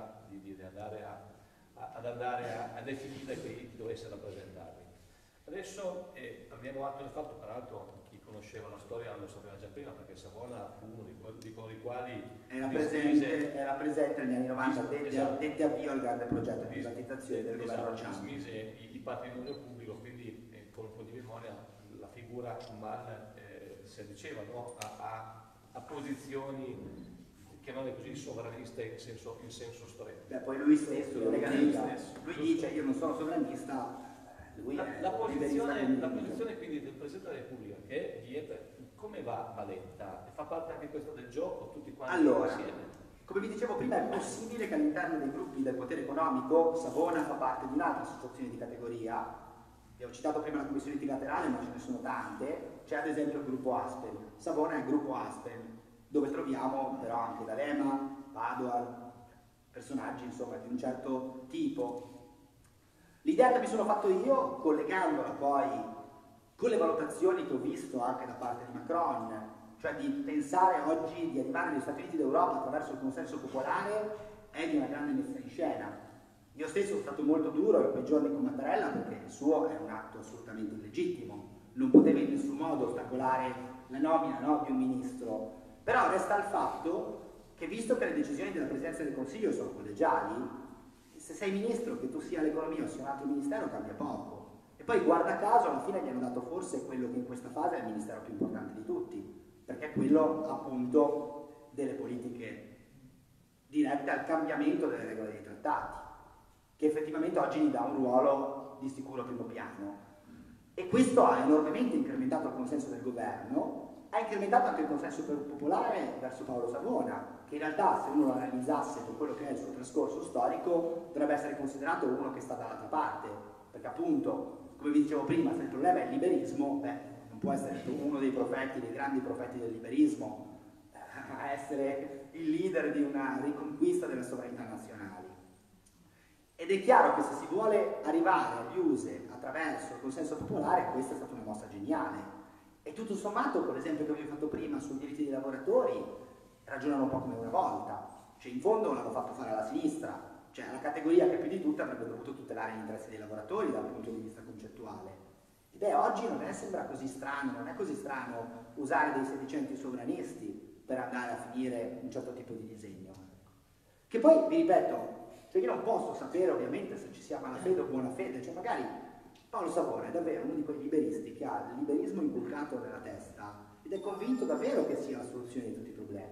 andare a, a, ad andare a, a definire chi dovesse rappresentarli. Adesso eh, prendiamo atto del fatto, peraltro chi conosceva la storia lo sapeva già prima, perché Savona fu uno di, di coloro i quali
era presente, era presente negli anni novanta, dette,
esatto.
dette avvio al grande progetto di privatizzazione del
esatto,
governo Ciampi.
Smise il, il patrimonio pubblico, quindi eh, con un po' di memoria la figura umana eh, si adduceva, no? a, a, a posizioni chiamate così sovraniste in senso, in senso stretto.
Beh, poi lui stesso lo
legalista,
lui dice io non sono sovranista. Lui
la,
è
la, posizione, la
convinto.
posizione quindi del Presidente della Repubblica che vieta, come va, va letta? Fa parte anche questo del gioco, tutti quanti
allora,
insieme?
Come vi dicevo prima, è possibile che all'interno dei gruppi del potere economico, Savona fa parte di un'altra associazione di categoria, vi ho citato prima la commissione multilaterale, ma ce ne sono tante, c'è ad esempio il gruppo Aspen, Savona è il gruppo Aspen, dove troviamo però anche D'Alema, Padoan, personaggi insomma di un certo tipo. L'idea che mi sono fatto io, collegandola poi con le valutazioni che ho visto anche da parte di Macron, cioè di pensare oggi di arrivare negli Stati Uniti d'Europa attraverso il consenso popolare, è di una grande messa in scena. Io stesso sono stato molto duro in quei giorni con Mattarella perché il suo è un atto assolutamente illegittimo, non poteva in nessun modo ostacolare la nomina, no, di un ministro. Però resta il fatto che visto che le decisioni della Presidenza del Consiglio sono collegiali, se sei ministro, che tu sia l'economia o sia un altro ministero, cambia poco. E poi guarda caso alla fine gli hanno dato forse quello che in questa fase è il ministero più importante di tutti, perché è quello appunto delle politiche dirette al cambiamento delle regole dei trattati, che effettivamente oggi gli dà un ruolo di sicuro primo piano. E questo ha enormemente incrementato il consenso del governo, ha incrementato anche il consenso popolare verso Paolo Savona, che in realtà se uno lo analizzasse per quello che è il suo trascorso storico dovrebbe essere considerato uno che sta dall'altra parte, perché appunto, come vi dicevo prima, se il problema è il liberismo, beh, non può essere uno dei profeti, dei grandi profeti del liberismo, a essere il leader di una riconquista delle sovranità nazionali. Ed è chiaro che se si vuole arrivare agli U S E attraverso il consenso popolare, questa è stata una mossa geniale. E tutto sommato, con l'esempio che vi ho fatto prima sui diritti dei lavoratori, ragionano un po' come una volta. Cioè, in fondo l'hanno fatto fare alla sinistra, cioè la categoria che più di tutte avrebbe dovuto tutelare gli interessi dei lavoratori dal punto di vista concettuale. E beh, oggi non è, sembra così strano, non è così strano usare dei sedicenti sovranisti per andare a finire un certo tipo di disegno. Che poi, vi ripeto, cioè io non posso sapere ovviamente se ci sia malafede o buona fede, cioè magari Paolo Savona è davvero uno di quei liberisti che ha il liberismo inculcato nella testa ed è convinto davvero che sia la soluzione di tutti i problemi.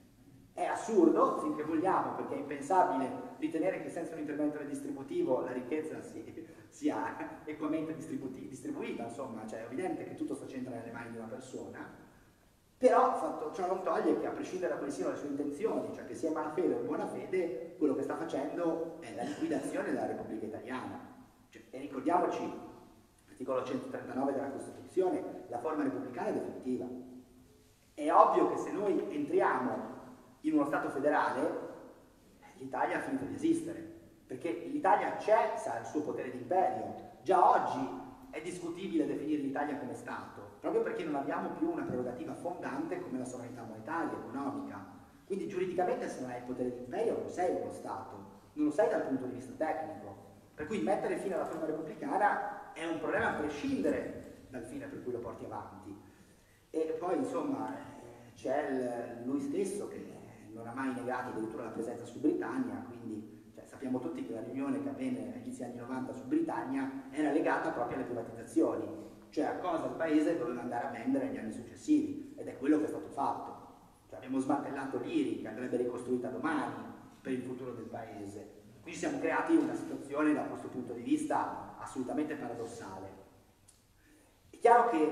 È assurdo, finché vogliamo, perché è impensabile ritenere che senza un intervento redistributivo la ricchezza si, sia equamente distribuita, insomma, cioè è evidente che tutto sta centra nelle mani di una persona, però fatto, ciò non toglie che a prescindere da quali siano le sue intenzioni, cioè che sia malafede o buona fede, quello che sta facendo è la liquidazione della Repubblica Italiana. Cioè, e ricordiamoci, l'articolo centotrentanove della Costituzione, la forma repubblicana è definitiva. È ovvio che se noi entriamo in uno Stato federale, l'Italia ha finito di esistere, perché l'Italia c'è, sa il suo potere d'imperio. Già oggi è discutibile definire l'Italia come Stato, proprio perché non abbiamo più una prerogativa fondante come la sovranità monetaria, economica. Quindi giuridicamente se non hai il potere d'imperio non sei uno Stato, non lo sei dal punto di vista tecnico. Per cui mettere fine alla forma repubblicana è un problema a prescindere dal fine per cui lo porti avanti. E poi insomma c'è lui stesso che non ha mai negato addirittura la presenza su Britannia, quindi cioè, sappiamo tutti che la riunione che avvenne agli inizi anni novanta su Britannia era legata proprio alle privatizzazioni, cioè a cosa il paese doveva andare a vendere negli anni successivi, ed è quello che è stato fatto. Cioè, abbiamo smantellato l'I R I, che andrebbe ricostruita domani per il futuro del paese. Quindi siamo creati una situazione da questo punto di vista assolutamente paradossale. È chiaro che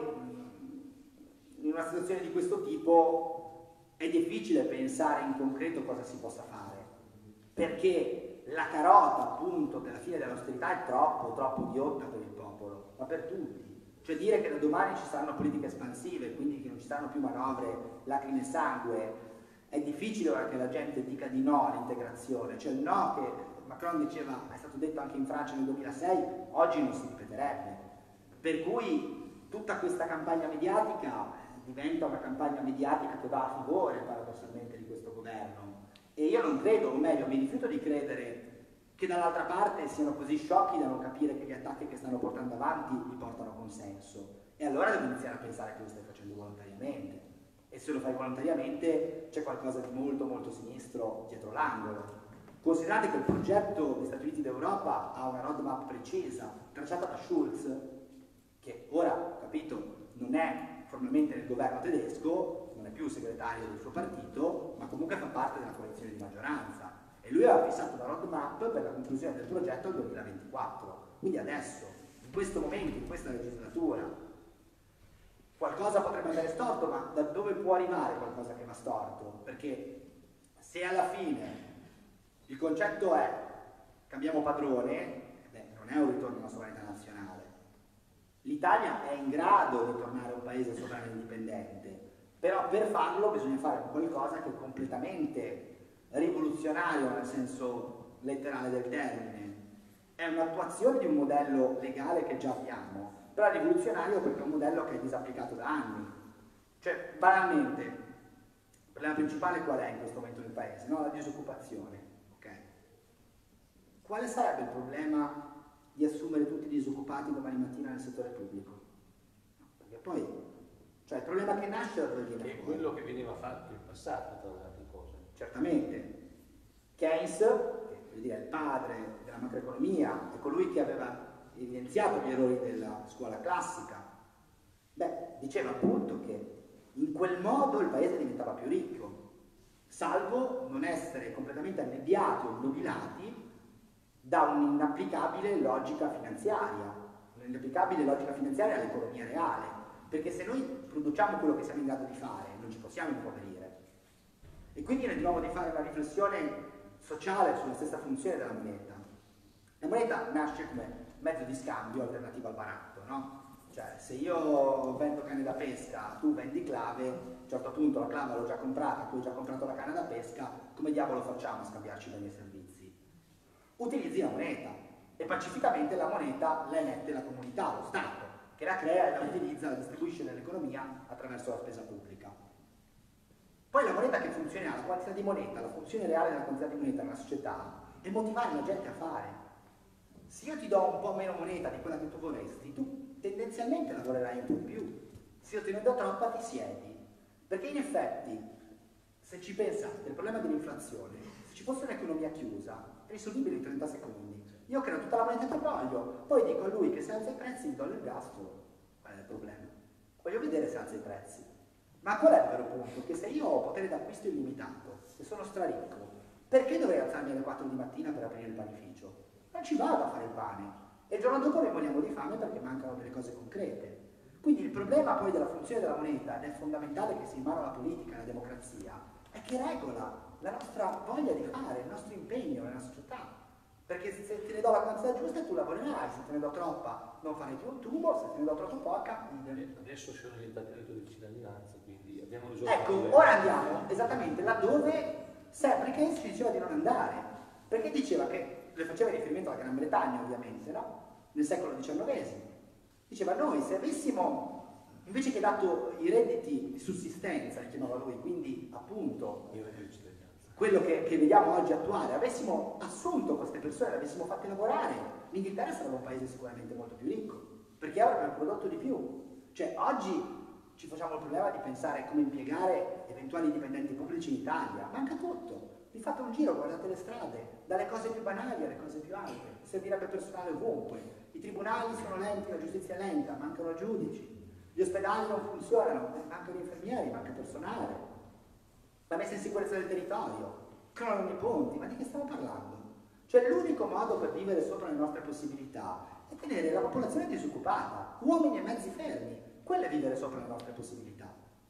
in una situazione di questo tipo è difficile pensare in concreto cosa si possa fare, perché la carota appunto della fine dell'austerità è troppo, troppo ghiotta per il popolo, ma per tutti. Cioè dire che da domani ci saranno politiche espansive, quindi che non ci saranno più manovre, lacrime e sangue, è difficile ora che la gente dica di no all'integrazione, cioè il no che Macron diceva, è stato detto anche in Francia nel duemilasei, oggi non si ripeterebbe. Per cui tutta questa campagna mediatica diventa una campagna mediatica che va a favore paradossalmente di questo governo. E io non credo, o meglio, mi rifiuto di credere che dall'altra parte siano così sciocchi da non capire che gli attacchi che stanno portando avanti li portano consenso. E allora devo iniziare a pensare che lo stai facendo volontariamente. E se lo fai volontariamente c'è qualcosa di molto molto sinistro dietro l'angolo. Considerate che il progetto degli Stati Uniti d'Europa ha una roadmap precisa, tracciata da Schulz, che ora, capito, non è formalmente nel governo tedesco, non è più segretario del suo partito, ma comunque fa parte della coalizione di maggioranza. E lui aveva fissato una roadmap per la conclusione del progetto al duemilaventiquattro. Quindi adesso, in questo momento, in questa legislatura, qualcosa potrebbe andare storto, ma da dove può arrivare qualcosa che va storto? Perché se alla fine il concetto è cambiamo padrone, beh, non è un ritorno alla sovranità nazionale. L'Italia è in grado di tornare un paese sovrano e indipendente, però per farlo bisogna fare qualcosa che è completamente rivoluzionario nel senso letterale del termine. È un'attuazione di un modello legale che già abbiamo, però è rivoluzionario perché è un modello che è disapplicato da anni. Cioè, banalmente, il problema principale qual è in questo momento nel paese? No? La disoccupazione. Okay? Quale sarebbe il problema di assumere tutti i disoccupati domani mattina nel settore pubblico? No, perché poi, cioè il problema che nasce da dove viene fuori.
È quello che veniva fatto in passato, tra le altre cose.
Certamente. Keynes, che vuol dire, è il padre della macroeconomia, è colui che aveva evidenziato gli errori della scuola classica, beh, diceva appunto che in quel modo il paese diventava più ricco, salvo non essere completamente annebbiati o obnubilati da un'inapplicabile logica finanziaria, un'inapplicabile logica finanziaria all'economia reale, perché se noi produciamo quello che siamo in grado di fare, non ci possiamo impoverire. E quindi noi dobbiamo di fare una riflessione sociale sulla stessa funzione della moneta. La moneta nasce come mezzo di scambio alternativo al baratto, no? Cioè, se io vendo canne da pesca, tu vendi clave, a un certo punto la clava l'ho già comprata, tu hai già comprato la canna da pesca, come diavolo facciamo a scambiarci beni e servizi? Utilizzi la moneta e pacificamente la moneta la emette la comunità, lo Stato, che la crea e la utilizza, la distribuisce nell'economia attraverso la spesa pubblica. Poi la moneta che funziona, la quantità di moneta, la funzione reale della quantità di moneta nella società è motivare la gente a fare. Se io ti do un po' meno moneta di quella che tu vorresti, tu tendenzialmente lavorerai un po' più. Se io te ne do troppa ti siedi. Perché in effetti, se ci pensate, il problema dell'inflazione, se ci fosse un'economia chiusa, è risolvibile in trenta secondi. Io creo tutta la moneta che voglio, poi dico a lui che se alza i prezzi gli do l'ergastolo. Qual è il problema? Voglio vedere se alza i prezzi. Ma qual è il vero punto? Che se io ho potere d'acquisto illimitato e sono straricco, perché dovrei alzarmi alle quattro di mattina per aprire il panificio? Non ci vado a fare il pane. E il giorno dopo ne moriamo di fame perché mancano delle cose concrete. Quindi il problema poi della funzione della moneta, ed è fondamentale che sia in mano alla politica, alla democrazia, è che regola la nostra voglia di fare, il nostro impegno nella società. Perché se te ne do la quantità giusta tu lavorerai, se te ne do troppa non farai più un tubo, se te ne do troppo poca...
Adesso sono diventati reddito di cittadinanza, quindi abbiamo risolto...
Ecco, ora andiamo esattamente laddove Semplice ci diceva di non andare, perché diceva che, le faceva riferimento alla Gran Bretagna ovviamente, no? Nel secolo diciannovesimo. Diceva noi se avessimo, invece che dato i redditi di sussistenza, li chiamava lui, quindi appunto quello che, che vediamo oggi attuare, avessimo assunto queste persone, le avessimo fatte lavorare, l'Inghilterra sarebbe un paese sicuramente molto più ricco, perché avrebbe prodotto di più. Cioè oggi ci facciamo il problema di pensare come impiegare eventuali dipendenti pubblici in Italia, manca tutto. Vi fate un giro, guardate le strade, dalle cose più banali alle cose più alte, servirebbe personale ovunque. I tribunali sono lenti, la giustizia è lenta, mancano giudici, gli ospedali non funzionano, mancano infermieri, manca personale, la messa in sicurezza del territorio, crollano i ponti, ma di che stiamo parlando? Cioè l'unico modo per vivere sopra le nostre possibilità è tenere la popolazione disoccupata, uomini e mezzi fermi, quello è vivere sopra le nostre possibilità.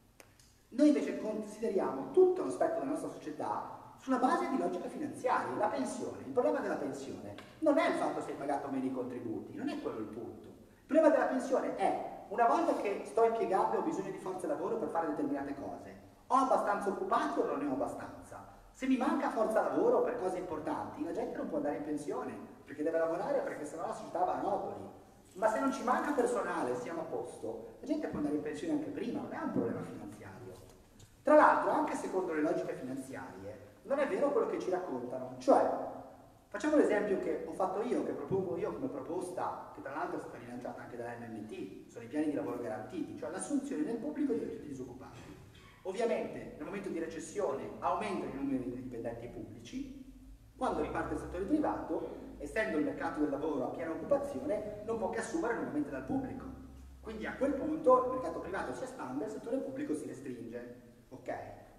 Noi invece consideriamo tutto l'aspetto della nostra società sulla base di logica finanziaria. La pensione, il problema della pensione non è il fatto se hai pagato meno i contributi, non è quello il punto. Il problema della pensione è, una volta che sto impiegato e ho bisogno di forza lavoro per fare determinate cose, ho abbastanza occupati o non ne ho abbastanza? Se mi manca forza lavoro per cose importanti, la gente non può andare in pensione, perché deve lavorare, perché sennò la società va a rotoli. Ma se non ci manca personale, siamo a posto, la gente può andare in pensione anche prima, non è un problema finanziario. Tra l'altro, anche secondo le logiche finanziarie, non è vero quello che ci raccontano, cioè Facciamo l'esempio che ho fatto io, che propongo io come proposta, che tra l'altro è stata rilanciata anche dall'M M T, sono i piani di lavoro garantiti, cioè l'assunzione nel pubblico di tutti i disoccupati. Ovviamente nel momento di recessione aumentano i numeri di dipendenti pubblici, quando riparte il settore privato, essendo il mercato del lavoro a piena occupazione, non può che assumere nuovamente dal pubblico. Quindi a quel punto il mercato privato si espande e il settore pubblico si restringe. Ok?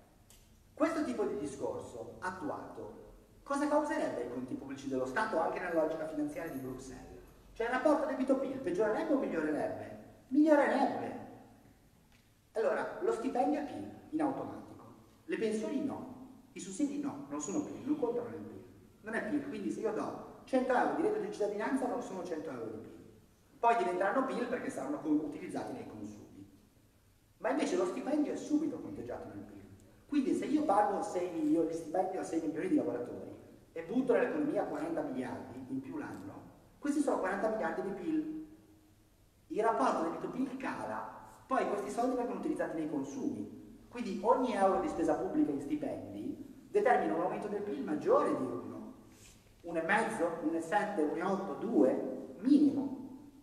Questo tipo di discorso attuato cosa causerebbe ai conti pubblici dello Stato anche nella logica finanziaria di Bruxelles? Cioè il rapporto debito-P I L peggiorerebbe o migliorerebbe? Migliorerebbe. Allora, lo stipendio è P I L in automatico, le pensioni no, i sussidi no, non sono P I L, non contano nel P I L. Non è P I L, quindi se io do cento euro di reddito di cittadinanza non sono cento euro di P I L. Poi diventeranno P I L perché saranno utilizzati nei consumi. Ma invece lo stipendio è subito conteggiato nel P I L. Quindi se io pago sei milioni di stipendio a sei milioni di lavoratori e butto nell'economia quaranta miliardi in più l'anno, questi sono quaranta miliardi di P I L. Il rapporto debito-P I L cala, poi questi soldi vengono utilizzati nei consumi. Quindi ogni euro di spesa pubblica in stipendi determina un aumento del P I L maggiore di uno. uno e mezzo, uno e sette, uno e otto, due, minimo.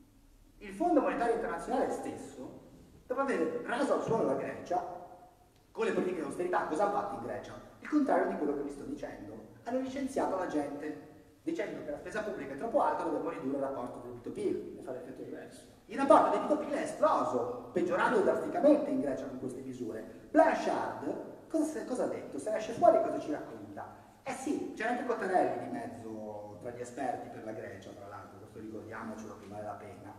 Il Fondo Monetario Internazionale stesso, dopo aver raso al suolo la Grecia, con le politiche di austerità, cosa ha fatto in Grecia? Il contrario di quello che vi sto dicendo. Hanno licenziato la gente, dicendo che la spesa pubblica è troppo alta, dobbiamo ridurre il rapporto debito-P I L.
E fa l'effetto inverso.
Il rapporto debito-P I L è esploso, peggiorando drasticamente in Grecia con queste misure. Blanchard cosa, cosa ha detto? Se ne esce fuori cosa ci racconta? Eh sì, c'era anche Cottarelli di mezzo tra gli esperti per la Grecia, tra l'altro, questo ricordiamocelo che vale la pena.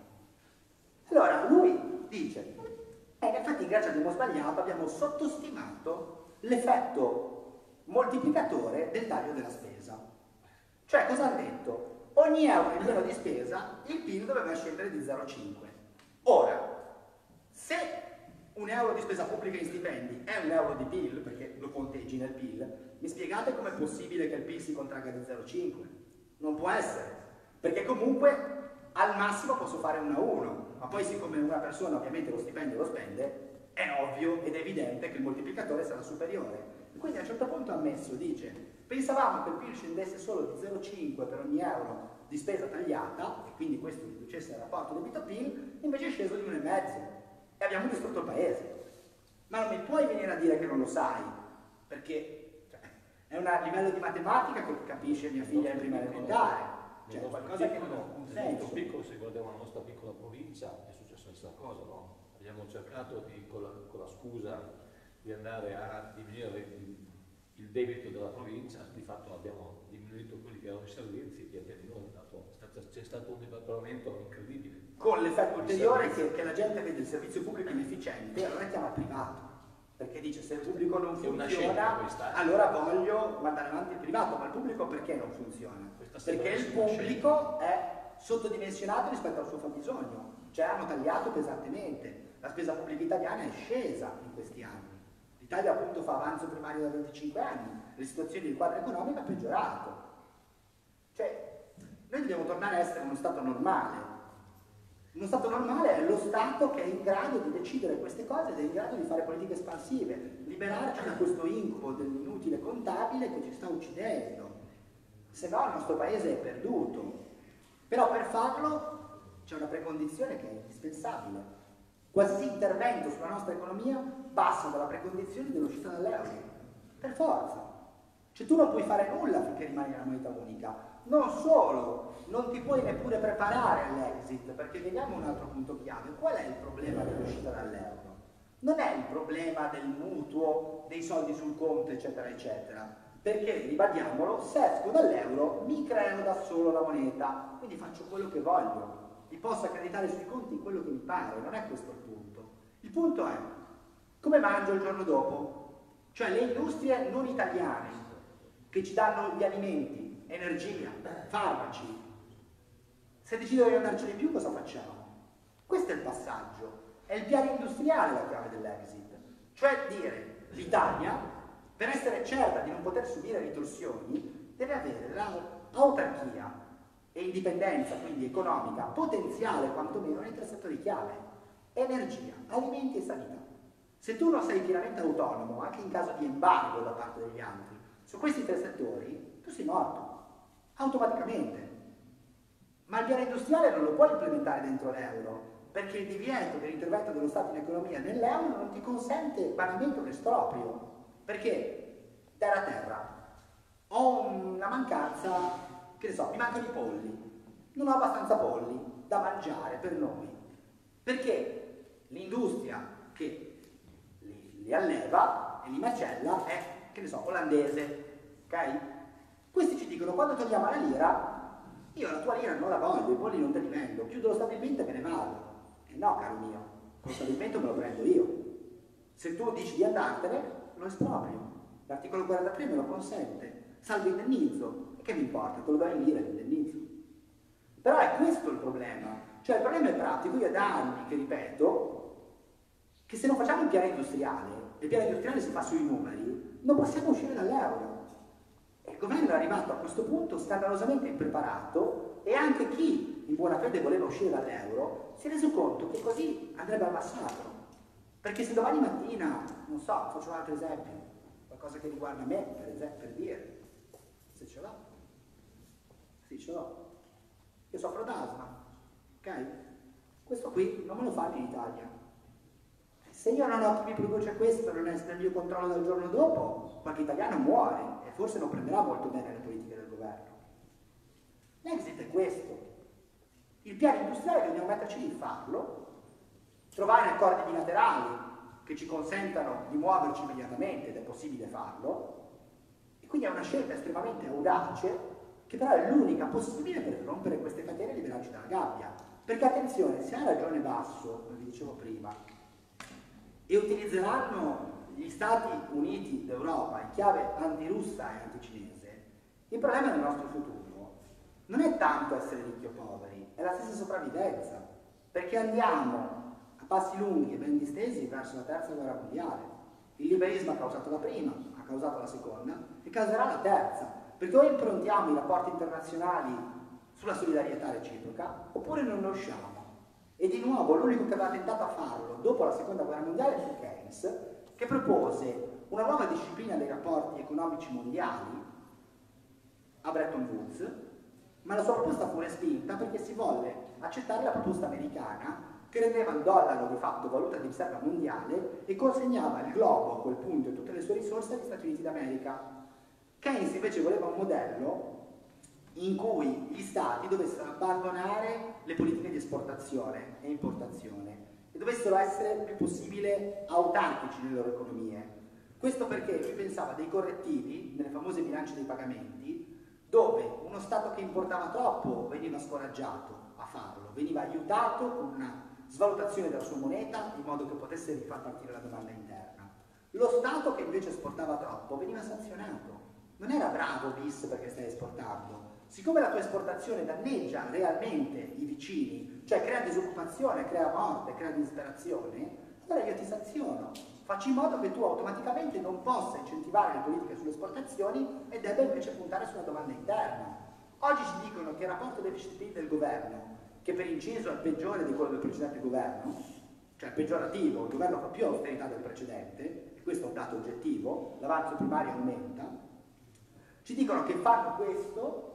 Allora, lui dice, eh, in effetti in Grecia abbiamo sbagliato, abbiamo sottostimato l'effetto moltiplicatore del taglio della spesa. Cioè, cosa hanno detto? Ogni euro in meno di spesa, il P I L doveva scendere di zero virgola cinque. Ora, se un euro di spesa pubblica in stipendi è un euro di P I L, perché lo conteggi nel P I L, mi spiegate com'è possibile che il P I L si contragga di zero virgola cinque? Non può essere, perché comunque al massimo posso fare uno a uno, ma poi siccome una persona ovviamente lo stipendio lo spende, è ovvio ed evidente che il moltiplicatore sarà superiore. Quindi a un certo punto ha ammesso, dice, pensavamo che il P I L scendesse solo di zero virgola cinque per ogni euro di spesa tagliata, e quindi questo riducesse il rapporto debito-P I L, invece è sceso di uno e mezzo, e abbiamo distrutto il paese. Ma non mi puoi venire a dire che non lo sai, perché cioè, è un livello di matematica che capisce mia figlia in prima elementare. Cioè, qualcosa che non ha un senso.
Piccolo, se guardiamo la nostra piccola provincia, è successa la stessa cosa, no? Abbiamo cercato di, con, la, con la scusa di andare a diminuire il, il debito della provincia, di fatto abbiamo diminuito quelli che erano i servizi e per noi c'è stato un depauperamento incredibile.
Con l'effetto ulteriore che, che la gente vede il servizio pubblico inefficiente e allora chiama privato. Perché dice se il pubblico non funziona, allora voglio mandare avanti il privato, ma il pubblico perché non funziona? Perché il pubblico è sottodimensionato rispetto al suo fabbisogno, cioè hanno tagliato pesantemente, la spesa pubblica italiana è scesa in questi anni, l'Italia appunto fa avanzo primario da venticinque anni, la situazione del quadro economico è peggiorato, cioè noi dobbiamo tornare a essere uno Stato normale. Uno Stato normale è lo Stato che è in grado di decidere queste cose ed è in grado di fare politiche espansive, liberarci da questo incubo dell'inutile contabile che ci sta uccidendo. Se no il nostro paese è perduto. Però per farlo c'è una precondizione che è indispensabile. Qualsiasi intervento sulla nostra economia passa dalla precondizione dell'uscita dall'euro. Per forza. Cioè tu non puoi fare nulla finché rimani nella moneta unica. Non solo, non ti puoi neppure preparare all'exit, perché vediamo un altro punto chiave. Qual è il problema dell'uscita dall'euro? Non è il problema del mutuo, dei soldi sul conto, eccetera, eccetera. Perché, ribadiamolo, se esco dall'euro mi creo da solo la moneta, quindi faccio quello che voglio. Mi posso accreditare sui conti quello che mi pare, non è questo il punto. Il punto è, come mangio il giorno dopo? Cioè le industrie non italiane, che ci danno gli alimenti, energia, farmaci. Se decidono di andarcene più, cosa facciamo? Questo è il passaggio. È il piano industriale la chiave dell'exit. Cioè dire, l'Italia, per essere certa di non poter subire ritorsioni, deve avere l'autarchia e indipendenza, quindi economica, potenziale quantomeno nei tre settori chiave. Energia, alimenti e sanità. Se tu non sei pienamente autonomo, anche in caso di embargo da parte degli altri, su questi tre settori, tu sei morto. automaticamente. Ma il piano industriale non lo puoi implementare dentro l'euro, perché il divieto dell'intervento dello Stato in economia nell'euro non ti consente banalmente un esproprio. Perché terra a terra, ho una mancanza, che ne so, mi mancano i polli, non ho abbastanza polli da mangiare per noi, perché l'industria che li, li alleva e li macella è, che ne so, olandese, ok? Questi ci dicono, quando togliamo la lira, io la tua lira non la voglio, i polli non te li vendo, chiudo lo stabilimento e me ne vado. E no, caro mio, lo stabilimento me lo prendo io. Se tu dici di andartene, lo esproprio. L'articolo quarantatré me lo consente, salvo indennizzo. E che mi importa? Te lo do in lira l'indennizzo. Però è questo il problema. Cioè il problema è pratico, io è da anni che ripeto che se non facciamo un piano industriale, e il piano industriale si fa sui numeri, non possiamo uscire dall'euro. E il governo è arrivato a questo punto scandalosamente impreparato e anche chi in buona fede voleva uscire dall'euro si è reso conto che così andrebbe al massacro. Perché se domani mattina, non so, faccio un altro esempio, qualcosa che riguarda me, per esempio, per dire, se ce l'ho, sì ce l'ho, io soffro d'asma, ok? Questo qui non me lo fanno in Italia. Se io non ho chi mi produce questo, non è nel mio controllo dal giorno dopo, qualche italiano muore e forse non prenderà molto bene le politiche del governo. L'exit è questo. Il piano industriale dobbiamo metterci di farlo, trovare accordi bilaterali che ci consentano di muoverci immediatamente ed è possibile farlo, e quindi è una scelta estremamente audace che però è l'unica possibile per rompere queste catene e liberarci dalla gabbia. Perché attenzione, se ha ragione Basso, come vi dicevo prima, e utilizzeranno gli Stati Uniti d'Europa in chiave antirussa e anticinese, il problema del nostro futuro non è tanto essere ricchi o poveri, è la stessa sopravvivenza, perché andiamo a passi lunghi e ben distesi verso la terza guerra mondiale. Il liberismo ha causato la prima, ha causato la seconda e causerà la terza, perché o improntiamo i rapporti internazionali sulla solidarietà reciproca oppure non ne usciamo. E di nuovo l'unico che aveva tentato a farlo dopo la seconda guerra mondiale fu Keynes, che propose una nuova disciplina dei rapporti economici mondiali a Bretton Woods, ma la sua proposta fu respinta perché si volle accettare la proposta americana che rendeva il dollaro di fatto valuta di riserva mondiale e consegnava il globo a quel punto e tutte le sue risorse agli Stati Uniti d'America. Keynes invece voleva un modello in cui gli stati dovessero abbandonare le politiche di esportazione e importazione e dovessero essere il più possibile autarchici nelle loro economie. Questo perché lui pensava dei correttivi nelle famose bilance dei pagamenti, dove uno Stato che importava troppo veniva scoraggiato a farlo, veniva aiutato con una svalutazione della sua moneta in modo che potesse rifar partire la domanda interna. Lo Stato che invece esportava troppo veniva sanzionato. Non era bravo bis perché stai esportando. Siccome la tua esportazione danneggia realmente i vicini, cioè crea disoccupazione, crea morte, crea disperazione, allora io ti sanziono. Faccio in modo che tu automaticamente non possa incentivare le politiche sulle esportazioni e debba invece puntare sulla domanda interna. Oggi ci dicono che il rapporto deficit-P I L del governo, che per inciso è peggiore di quello del precedente governo, cioè peggiorativo, il governo fa più austerità del precedente, e questo è un dato oggettivo, l'avanzo primario aumenta, ci dicono che fanno questo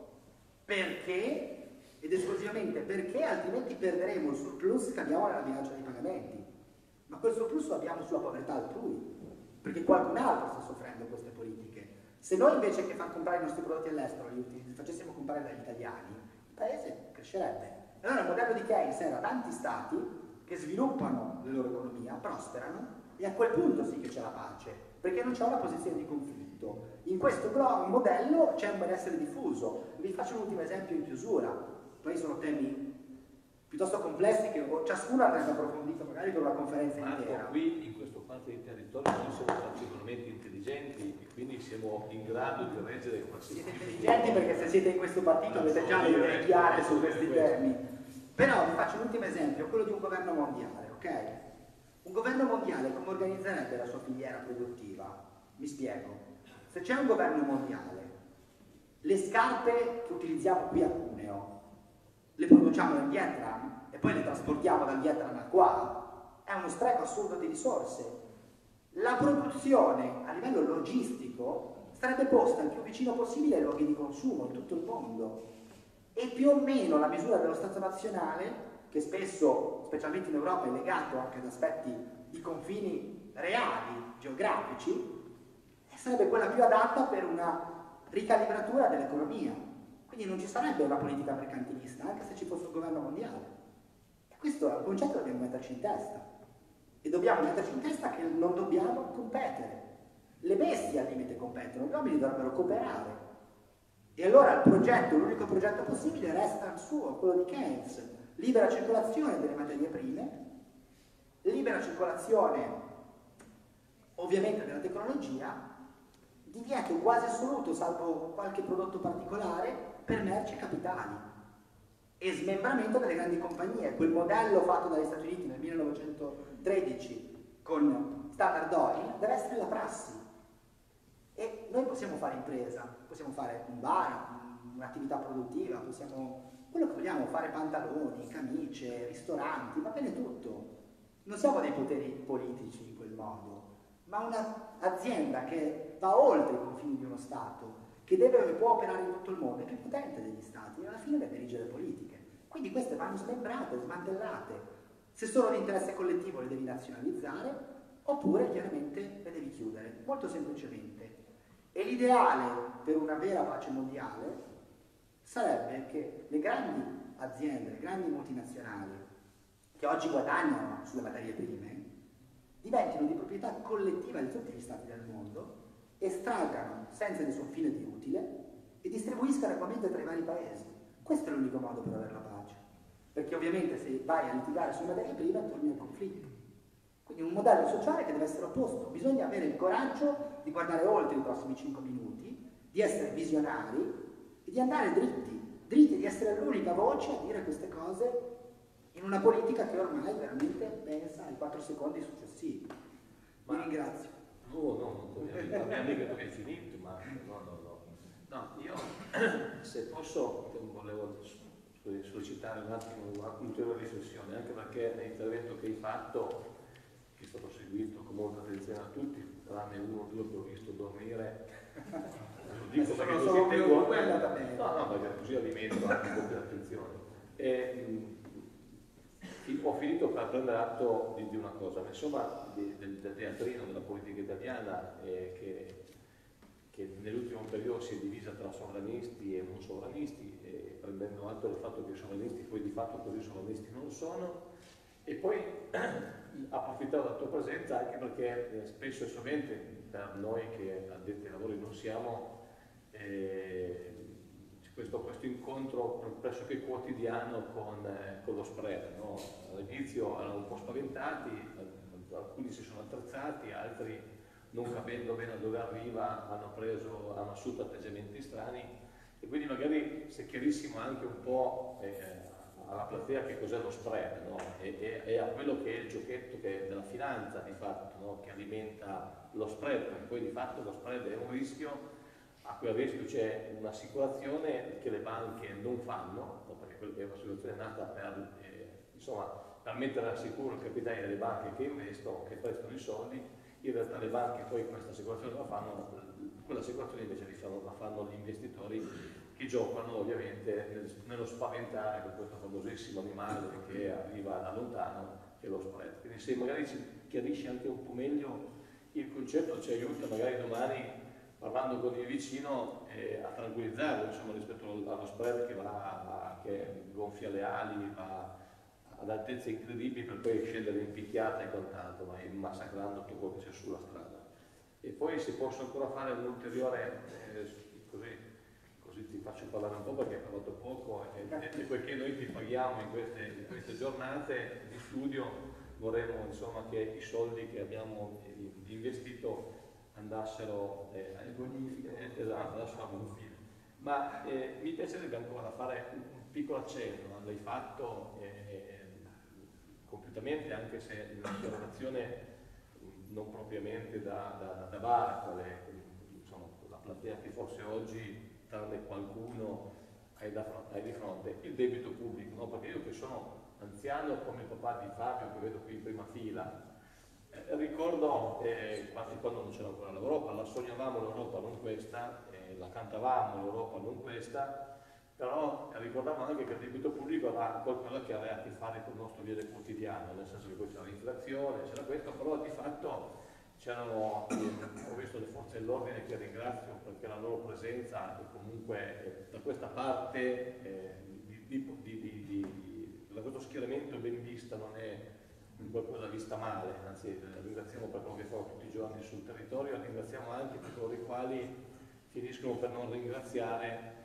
perché, ed esclusivamente perché, altrimenti perderemo il surplus che abbiamo nella bilancia dei pagamenti. Ma quel surplus lo abbiamo sulla povertà altrui, perché qualcun altro sta soffrendo queste politiche. Se noi invece che far comprare i nostri prodotti all'estero li facessimo comprare dagli italiani, il paese crescerebbe. Allora il modello di Keynes era tanti stati che sviluppano la loro economia, prosperano, e a quel punto sì che c'è la pace, perché non c'è una posizione di conflitto. In questo modello c'è un benessere diffuso. Vi faccio un ultimo esempio in chiusura, poi sono temi piuttosto complessi che ciascuno avrebbe approfondito magari per una conferenza
Marco,
intera.
qui in questo parte di territorio noi siamo particolarmente intelligenti e quindi siamo in grado di reggere qualsiasi.
Siete intelligenti perché se siete in questo partito avete già le idee chiare su questi temi. Però vi faccio un ultimo esempio, quello di un governo mondiale, ok? Un governo mondiale come organizzerebbe la sua filiera produttiva? Mi spiego. Se c'è un governo mondiale, le scarpe che utilizziamo qui a Cuneo le produciamo in Vietnam e poi le trasportiamo dal Vietnam a qua, è uno spreco assurdo di risorse. La produzione a livello logistico sarebbe posta il più vicino possibile ai luoghi di consumo in tutto il mondo. E più o meno la misura dello Stato nazionale, che spesso, specialmente in Europa, è legato anche ad aspetti di confini reali, geografici, sarebbe quella più adatta per una ricalibratura dell'economia. Quindi non ci sarebbe una politica mercantilista, anche se ci fosse un governo mondiale. E questo è un concetto che dobbiamo metterci in testa. E dobbiamo metterci in testa che non dobbiamo competere. Le bestie al limite competono, gli uomini dovrebbero cooperare. E allora il progetto, l'unico progetto possibile resta il suo, quello di Keynes. Libera circolazione delle materie prime, libera circolazione ovviamente della tecnologia, divieto quasi assoluto, salvo qualche prodotto particolare, per merci e capitali. E smembramento delle grandi compagnie. Quel modello fatto dagli Stati Uniti nel millenovecentotredici con Standard Oil deve essere la prassi. E noi possiamo fare impresa, possiamo fare un bar, un'attività produttiva, possiamo quello che vogliamo, fare pantaloni, camicie, ristoranti, va bene tutto. Non siamo dei poteri politici in quel modo, ma un'azienda che va oltre i confini di uno Stato, che deve e può operare in tutto il mondo, è più potente degli Stati e alla fine deve dirigere le politiche. Quindi queste vanno smembrate, smantellate. Se sono di interesse collettivo le devi nazionalizzare, oppure chiaramente le devi chiudere, molto semplicemente. E l'ideale per una vera pace mondiale sarebbe che le grandi aziende, le grandi multinazionali, che oggi guadagnano sulle materie prime, diventino di proprietà collettiva di tutti gli stati del mondo, estraggano senza nessun fine di utile e distribuiscano equamente tra i vari paesi. Questo è l'unico modo per avere la pace. Perché ovviamente se vai a litigare sulle materie prime torni ai conflitti. Quindi un modello sociale che deve essere opposto. Bisogna avere il coraggio di guardare oltre i prossimi cinque minuti, di essere visionari e di andare dritti, dritti, di essere l'unica voce a dire queste cose in una politica che ormai veramente pensa ai quattro secondi successivi. Vi ringrazio.
No, no, non abbiamo mica che è finito, ma no, no, no. No, io se posso volevo sollecitare un attimo un'ulteriore riflessione, anche perché l'intervento che hai fatto, che è stato seguito con molta attenzione a tutti, tranne uno o due che ho visto dormire, lo dico perché così tengo no, no, perché così alimento anche un po' più l'attenzione. E, ho finito per prendere atto di, di una cosa, insomma, di, del, del teatrino della politica italiana eh, che, che nell'ultimo periodo si è divisa tra sovranisti e non sovranisti, e prendendo atto del fatto che i sovranisti poi di fatto così sovranisti non sono, e poi approfittare della tua presenza anche perché eh, spesso e sovente per noi che addetti ai lavori non siamo eh, Questo, questo incontro pressoché quotidiano con, eh, con lo spread, no? All'inizio erano un po' spaventati, alcuni si sono attrezzati, altri non capendo bene dove arriva hanno preso, hanno assunto atteggiamenti strani, e quindi magari se chiarissimo anche un po' eh, alla platea che cos'è lo spread, no? e, e, e a quello che è il giochetto che è della finanza di fatto, no? Che alimenta lo spread, perché poi di fatto lo spread è un rischio a cui a rischio c'è un'assicurazione che le banche non fanno, no? Perché quella è un'assicurazione nata per, eh, insomma, per mettere al sicuro il capitale delle banche che investono, che prestano i soldi. In realtà le banche poi questa assicurazione la fanno, quell'assicurazione invece la fanno gli investitori che giocano ovviamente nello spaventare con questo famosissimo animale che arriva da lontano, che è lo spread. Quindi se magari ci chiarisci anche un po' meglio il concetto, ci aiuta magari domani, parlando con il vicino, eh, a tranquillizzarlo, insomma, rispetto allo spread che, va, che gonfia le ali, va ad altezze incredibili per poi scendere in picchiata e quant'altro, ma massacrando tutto quello che c'è sulla strada. E poi se posso ancora fare un ulteriore, eh, così, così ti faccio parlare un po' perché hai parlato poco, e, e poiché noi ti paghiamo in queste, in queste giornate di studio, vorremmo insomma che i soldi che abbiamo investito andassero eh, eh, esatto, andassero a buon fine. Ma eh, mi piacerebbe ancora fare un, un piccolo accenno, l'hai fatto eh, completamente, anche se la tua relazione non propriamente da, da, da bar, quale, insomma, la platea che forse oggi, tranne qualcuno, hai, da, hai di fronte, il debito pubblico, no? Perché io che sono anziano come papà di Fabio, che vedo qui in prima fila, Eh, ricordo eh, quando, quando non c'era ancora l'Europa, la sognavamo l'Europa, non questa, eh, la cantavamo l'Europa, non questa, però ricordavo anche che il debito pubblico era qualcosa che aveva a che fare con il nostro vivere quotidiano, nel senso che poi c'era l'inflazione, c'era questo, però di fatto c'erano, eh, ho visto le forze dell'ordine che ringrazio perché la loro presenza e comunque eh, da questa parte eh, di, di, di, di, di, da questo schieramento benvista non è qualcosa vista male, anzi ringraziamo per quello che fanno tutti i giorni sul territorio, ringraziamo anche per coloro i quali finiscono per non ringraziare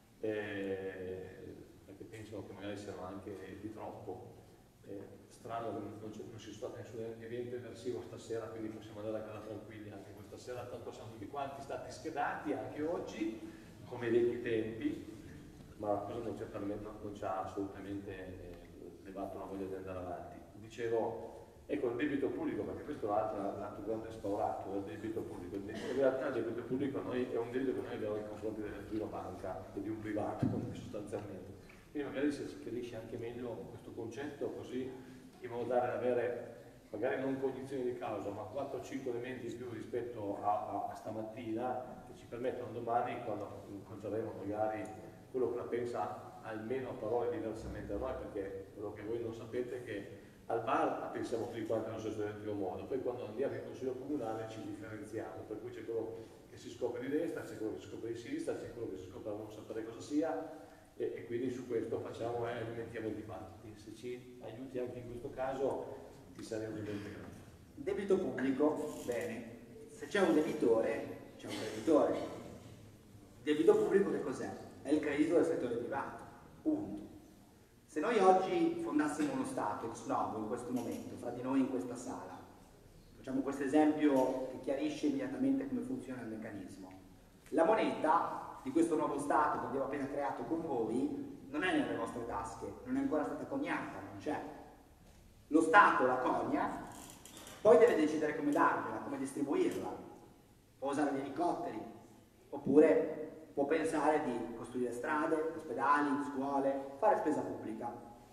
eh, perché pensano che magari siano anche di troppo. Eh, strano che non, non ci sia nessun evento eversivo stasera, quindi possiamo andare a casa tranquilli anche questa sera, tanto siamo tutti quanti stati schedati anche oggi, come ai vecchi tempi, ma questo non, non, non ci ha assolutamente eh, levato la voglia di andare avanti. Dicevo, ecco il debito pubblico, perché questo è l'altro, l'altro grande spaurato del debito pubblico. In realtà il debito pubblico noi, è un debito che noi abbiamo nei confronti di una banca e di un privato sostanzialmente. Quindi magari si chiarisce anche meglio questo concetto, così in modo da avere magari non cognizione di causa, ma quattro o cinque elementi in più rispetto a, a, a stamattina che ci permettono domani, quando incontreremo magari quello che la pensa almeno a parole diversamente da noi, perché quello che voi non sapete è che al bar pensiamo tutti quanti nello stesso identico modo, poi quando andiamo in consiglio comunale ci differenziamo, per cui c'è quello che si scopre di destra, c'è quello che si scopre di sinistra, c'è quello che si scopre a non sapere cosa sia, e, e quindi su questo facciamo e eh, alimentiamo i dibattiti. Se ci aiuti anche in questo caso ti saremo ovviamente grati.
Debito pubblico, bene, se c'è un debitore c'è un creditore. Debito pubblico che cos'è? È il credito del settore privato, punto. Se noi oggi fondassimo uno Stato ex novo in questo momento, fra di noi in questa sala, facciamo questo esempio che chiarisce immediatamente come funziona il meccanismo. La moneta di questo nuovo Stato che abbiamo appena creato con voi non è nelle vostre tasche, non è ancora stata coniata, non c'è. Lo Stato la cogna, poi deve decidere come darvela, come distribuirla. Può usare gli elicotteri, oppure può pensare di costruire strade, ospedali, scuole, fare spesa pubblica.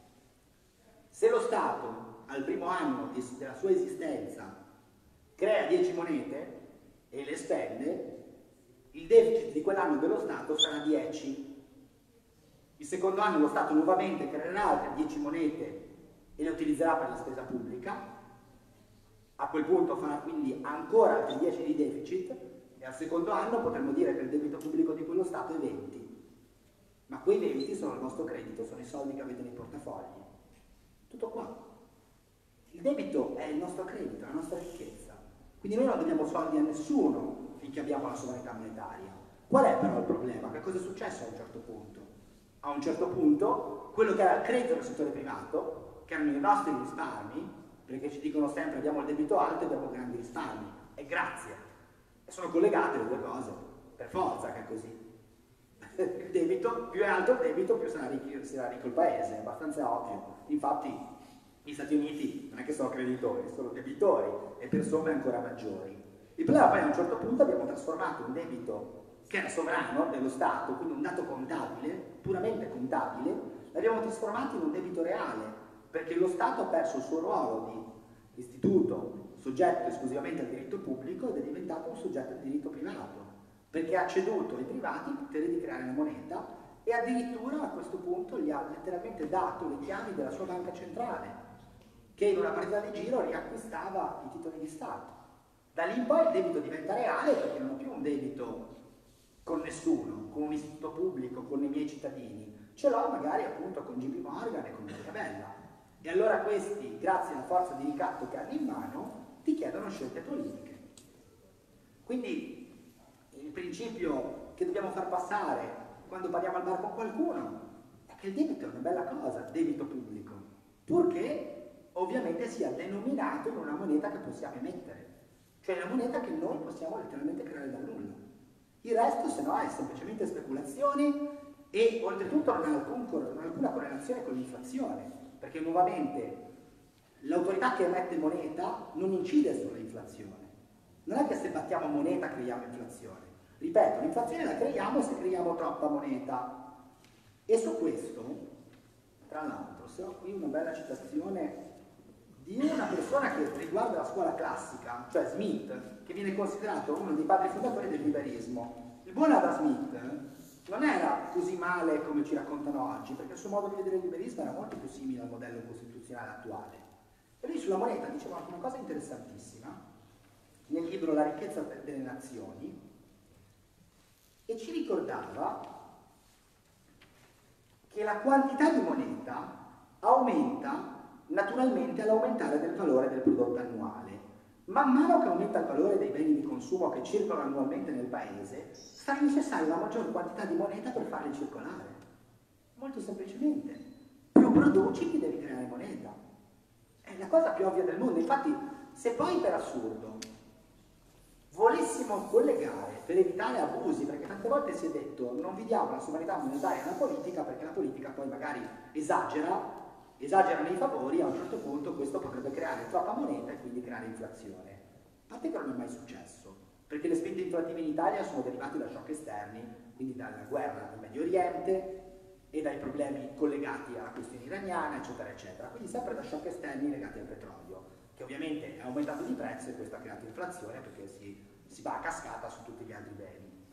Se lo Stato al primo anno della sua esistenza crea dieci monete e le spende, il deficit di quell'anno dello Stato sarà dieci. Il secondo anno lo Stato nuovamente creerà altre dieci monete e le utilizzerà per la spesa pubblica. A quel punto farà quindi ancora altri dieci di deficit e al secondo anno potremmo dire che il debito pubblico di quello Stato è venti. Ma quei venti sono il vostro credito, sono i soldi che avete nei portafogli. Tutto qua. Il debito è il nostro credito, la nostra ricchezza. Quindi noi non dobbiamo soldi a nessuno finché abbiamo la sovranità monetaria. Qual è però il problema? Che cosa è successo a un certo punto? A un certo punto, quello che era il credito del settore privato, che erano i nostri risparmi, perché ci dicono sempre abbiamo il debito alto e abbiamo grandi risparmi, e grazie. E sono collegate le due cose, per forza che è così. Il debito, più è alto il debito, più sarà ricco, sarà ricco il paese, è abbastanza ovvio. Infatti gli Stati Uniti non è che sono creditori, sono debitori e per somme ancora maggiori. Il problema poi a un certo punto abbiamo trasformato un debito che era sovrano dello Stato, quindi un dato contabile, puramente contabile, l'abbiamo trasformato in un debito reale, perché lo Stato ha perso il suo ruolo di istituto soggetto esclusivamente al diritto pubblico ed è diventato un soggetto al diritto privato, perché ha ceduto ai privati il potere di creare la moneta e addirittura a questo punto gli ha letteralmente dato le chiavi della sua banca centrale, che in una partita di giro riacquistava i titoli di Stato. Da lì in poi il debito diventa reale perché non è più un debito con nessuno, con un istituto pubblico, con i miei cittadini, ce l'ho magari appunto con J P Morgan e con Machiavella. E allora questi, grazie alla forza di ricatto che hanno in mano, ti chiedono scelte politiche. Quindi il principio che dobbiamo far passare quando parliamo al bar con qualcuno è che il debito è una bella cosa, debito pubblico, purché ovviamente sia denominato in una moneta che possiamo emettere, cioè una moneta che noi possiamo letteralmente creare dal nulla. Il resto, se no, è semplicemente speculazione e oltretutto non ha, alcun, non ha alcuna correlazione con l'inflazione, perché nuovamente l'autorità che emette moneta non incide sull'inflazione. Non è che se battiamo moneta creiamo inflazione. Ripeto, l'inflazione la creiamo se creiamo troppa moneta. E su questo, tra l'altro, se ho qui una bella citazione di di una persona che riguarda la scuola classica, cioè Smith, che viene considerato uno dei padri fondatori del liberismo. Il buon Adam Smith non era così male come ci raccontano oggi, perché il suo modo di vedere il liberismo era molto più simile al modello costituzionale attuale. E lui sulla moneta diceva anche una cosa interessantissima, nel libro La ricchezza delle nazioni, e ci ricordava che la quantità di moneta aumenta naturalmente all'aumentare del valore del prodotto annuale. Man mano che aumenta il valore dei beni di consumo che circolano annualmente nel paese, sarà necessaria una maggiore quantità di moneta per farli circolare. Molto semplicemente. Più produci, più devi creare moneta. È la cosa più ovvia del mondo. Infatti, se poi per assurdo volessimo collegare, per evitare abusi, perché tante volte si è detto non vi diamo la sovranità monetaria alla politica perché la politica poi magari esagera, esagera nei favori, a un certo punto questo potrebbe creare troppa moneta e quindi creare inflazione. A parte che non è mai successo, perché le spinte inflattive in Italia sono derivate da shock esterni, quindi dalla guerra in Medio Oriente e dai problemi collegati alla questione iraniana, eccetera, eccetera. Quindi sempre da shock esterni legati al petrolio, che ovviamente è aumentato di prezzo e questo ha creato inflazione perché si, si va a cascata su tutti gli altri beni.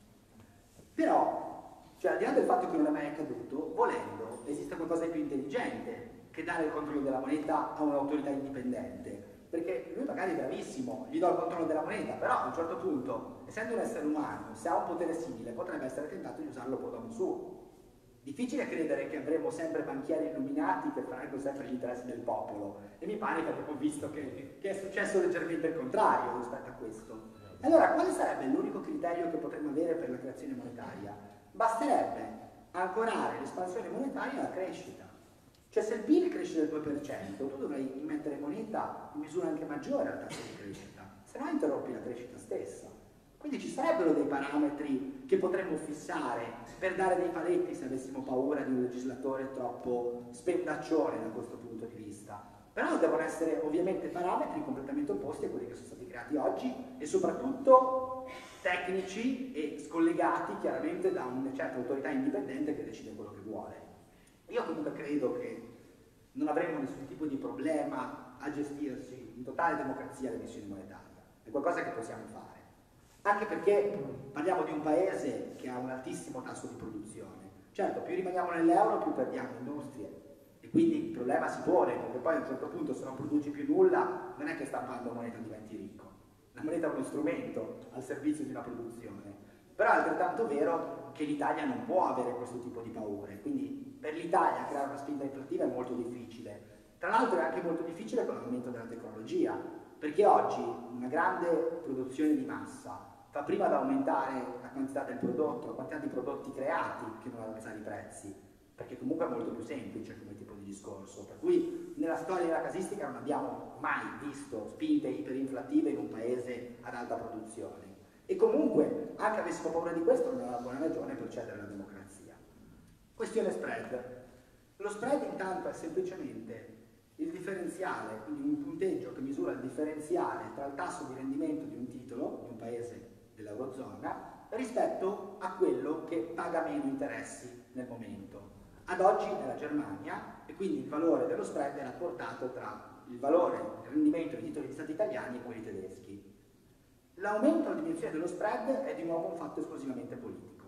Però, cioè al di là del fatto che non è mai accaduto, volendo, esiste qualcosa di più intelligente che dare il controllo della moneta a un'autorità indipendente. Perché lui magari è bravissimo, gli do il controllo della moneta, però a un certo punto, essendo un essere umano, se ha un potere simile, potrebbe essere tentato di usarlo poi dopo suo. Difficile credere che avremo sempre banchieri illuminati che faranno sempre gli interessi del popolo, e mi pare che abbiamo visto che, che è successo leggermente il contrario rispetto a questo. Allora, quale sarebbe l'unico criterio che potremmo avere per la creazione monetaria? Basterebbe ancorare l'espansione monetaria alla crescita. Cioè se il P I L cresce del due per cento, tu dovrai immettere moneta in misura anche maggiore al tasso di crescita, se no interrompi la crescita stessa. Quindi ci sarebbero dei parametri che potremmo fissare per dare dei paletti se avessimo paura di un legislatore troppo spendaccione da questo punto di vista. Però devono essere ovviamente parametri completamente opposti a quelli che sono stati creati oggi e soprattutto tecnici e scollegati chiaramente da una certa autorità indipendente che decide quello che vuole. Io comunque credo che non avremo nessun tipo di problema a gestirsi in totale democrazia l'emissione monetaria, è qualcosa che possiamo fare, anche perché parliamo di un paese che ha un altissimo tasso di produzione. Certo, più rimaniamo nell'euro più perdiamo industrie e quindi il problema si pone, perché poi a un certo punto se non produci più nulla non è che stampando moneta diventi ricco, la moneta è uno strumento al servizio di una produzione. Però è altrettanto vero che l'Italia non può avere questo tipo di paure, quindi per l'Italia creare una spinta inflattiva è molto difficile. Tra l'altro è anche molto difficile con l'aumento della tecnologia, perché oggi una grande produzione di massa fa prima ad aumentare la quantità del prodotto, la quantità di prodotti creati, che non ad alzare i prezzi, perché comunque è molto più semplice come tipo di discorso. Per cui nella storia della casistica non abbiamo mai visto spinte iperinflattive in un paese ad alta produzione. E comunque, anche avessimo paura di questo, non è una buona ragione per cedere alla democrazia. Questione spread. Lo spread intanto è semplicemente il differenziale, quindi un punteggio che misura il differenziale tra il tasso di rendimento di un titolo, di un paese dell'Eurozona, rispetto a quello che paga meno interessi nel momento. Ad oggi è la Germania e quindi il valore dello spread è rapportato tra il valore del rendimento dei titoli di Stato italiani e quelli tedeschi. L'aumento o la diminuzione dello spread è di nuovo un fatto esclusivamente politico.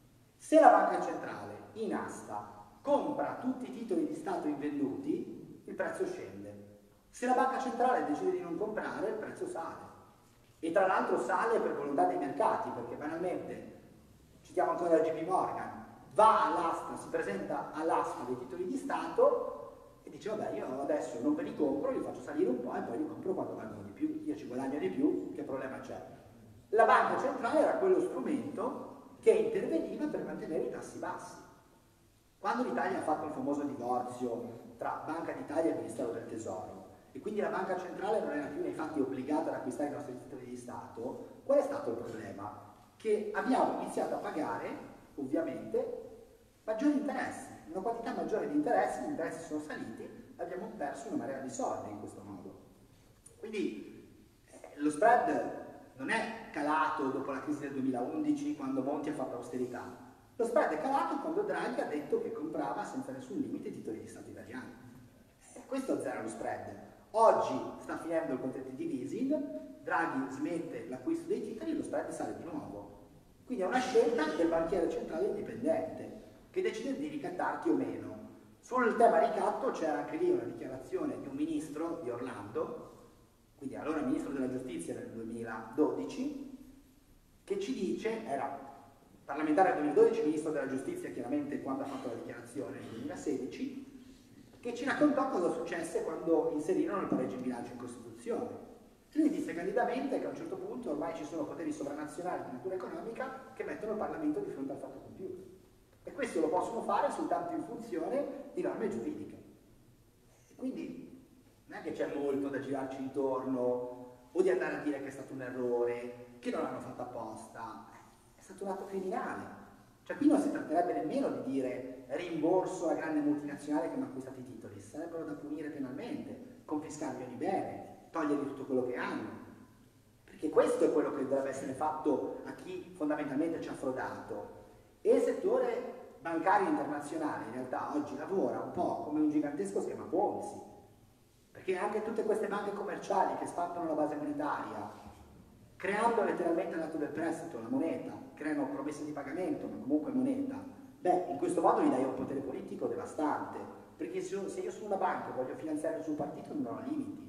Se la banca centrale in asta compra tutti i titoli di Stato invenduti, il prezzo scende. Se la banca centrale decide di non comprare, il prezzo sale. E tra l'altro sale per volontà dei mercati, perché banalmente, citiamo ancora la J P Morgan, va all'asta, si presenta all'asta dei titoli di Stato e dice vabbè io adesso non ve li compro, li faccio salire un po' e poi li compro quando valgono di più, io ci guadagno di più, che problema c'è? La banca centrale era quello strumento che interveniva per mantenere i tassi bassi. Quando l'Italia ha fatto il famoso divorzio tra Banca d'Italia e Ministero del Tesoro e quindi la banca centrale non era più nei fatti obbligata ad acquistare i nostri titoli di Stato, qual è stato il problema? Che abbiamo iniziato a pagare ovviamente maggiori interessi, una quantità maggiore di interessi, gli interessi sono saliti, abbiamo perso una marea di soldi in questo modo. Quindi eh, lo spread non è calato dopo la crisi del duemilaundici quando Monti ha fatto austerità, lo spread è calato quando Draghi ha detto che comprava senza nessun limite i titoli di Stato italiani. E questo azzera lo spread. Oggi sta finendo il quantitative easing, Draghi smette l'acquisto dei titoli e lo spread sale di nuovo. Quindi è una scelta del banchiere centrale indipendente che decide di ricattarti o meno. Sul tema ricatto c'è anche lì una dichiarazione di un ministro di Orlando, quindi allora ministro della giustizia nel duemiladodici, che ci dice, era parlamentare nel duemiladodici, ministro della giustizia chiaramente quando ha fatto la dichiarazione nel duemilasedici, che ci raccontò cosa successe quando inserirono il pareggio in bilancio in Costituzione. Lui disse candidamente che a un certo punto ormai ci sono poteri sovranazionali di natura economica che mettono il Parlamento di fronte al fatto compiuto. E questo lo possono fare soltanto in funzione di norme giuridiche. E quindi non è che c'è molto da girarci intorno o di andare a dire che è stato un errore, che non l'hanno fatto apposta. È stato un atto criminale. Cioè qui non si tratterebbe nemmeno di dire rimborso alla grande multinazionale che mi ha acquistato i titoli, sarebbero da punire penalmente, confiscargli ogni bene, togliergli tutto quello che hanno, perché questo è quello che dovrebbe essere fatto a chi fondamentalmente ci ha frodato. E il settore bancario internazionale in realtà oggi lavora un po' come un gigantesco schema Ponzi, perché anche tutte queste banche commerciali che espandono la base monetaria, creando letteralmente l'atto del prestito, la moneta, creano promesse di pagamento, ma comunque moneta, beh, in questo modo gli dai un potere politico devastante, perché se io sono una banca e voglio finanziare il suo partito non ho limiti.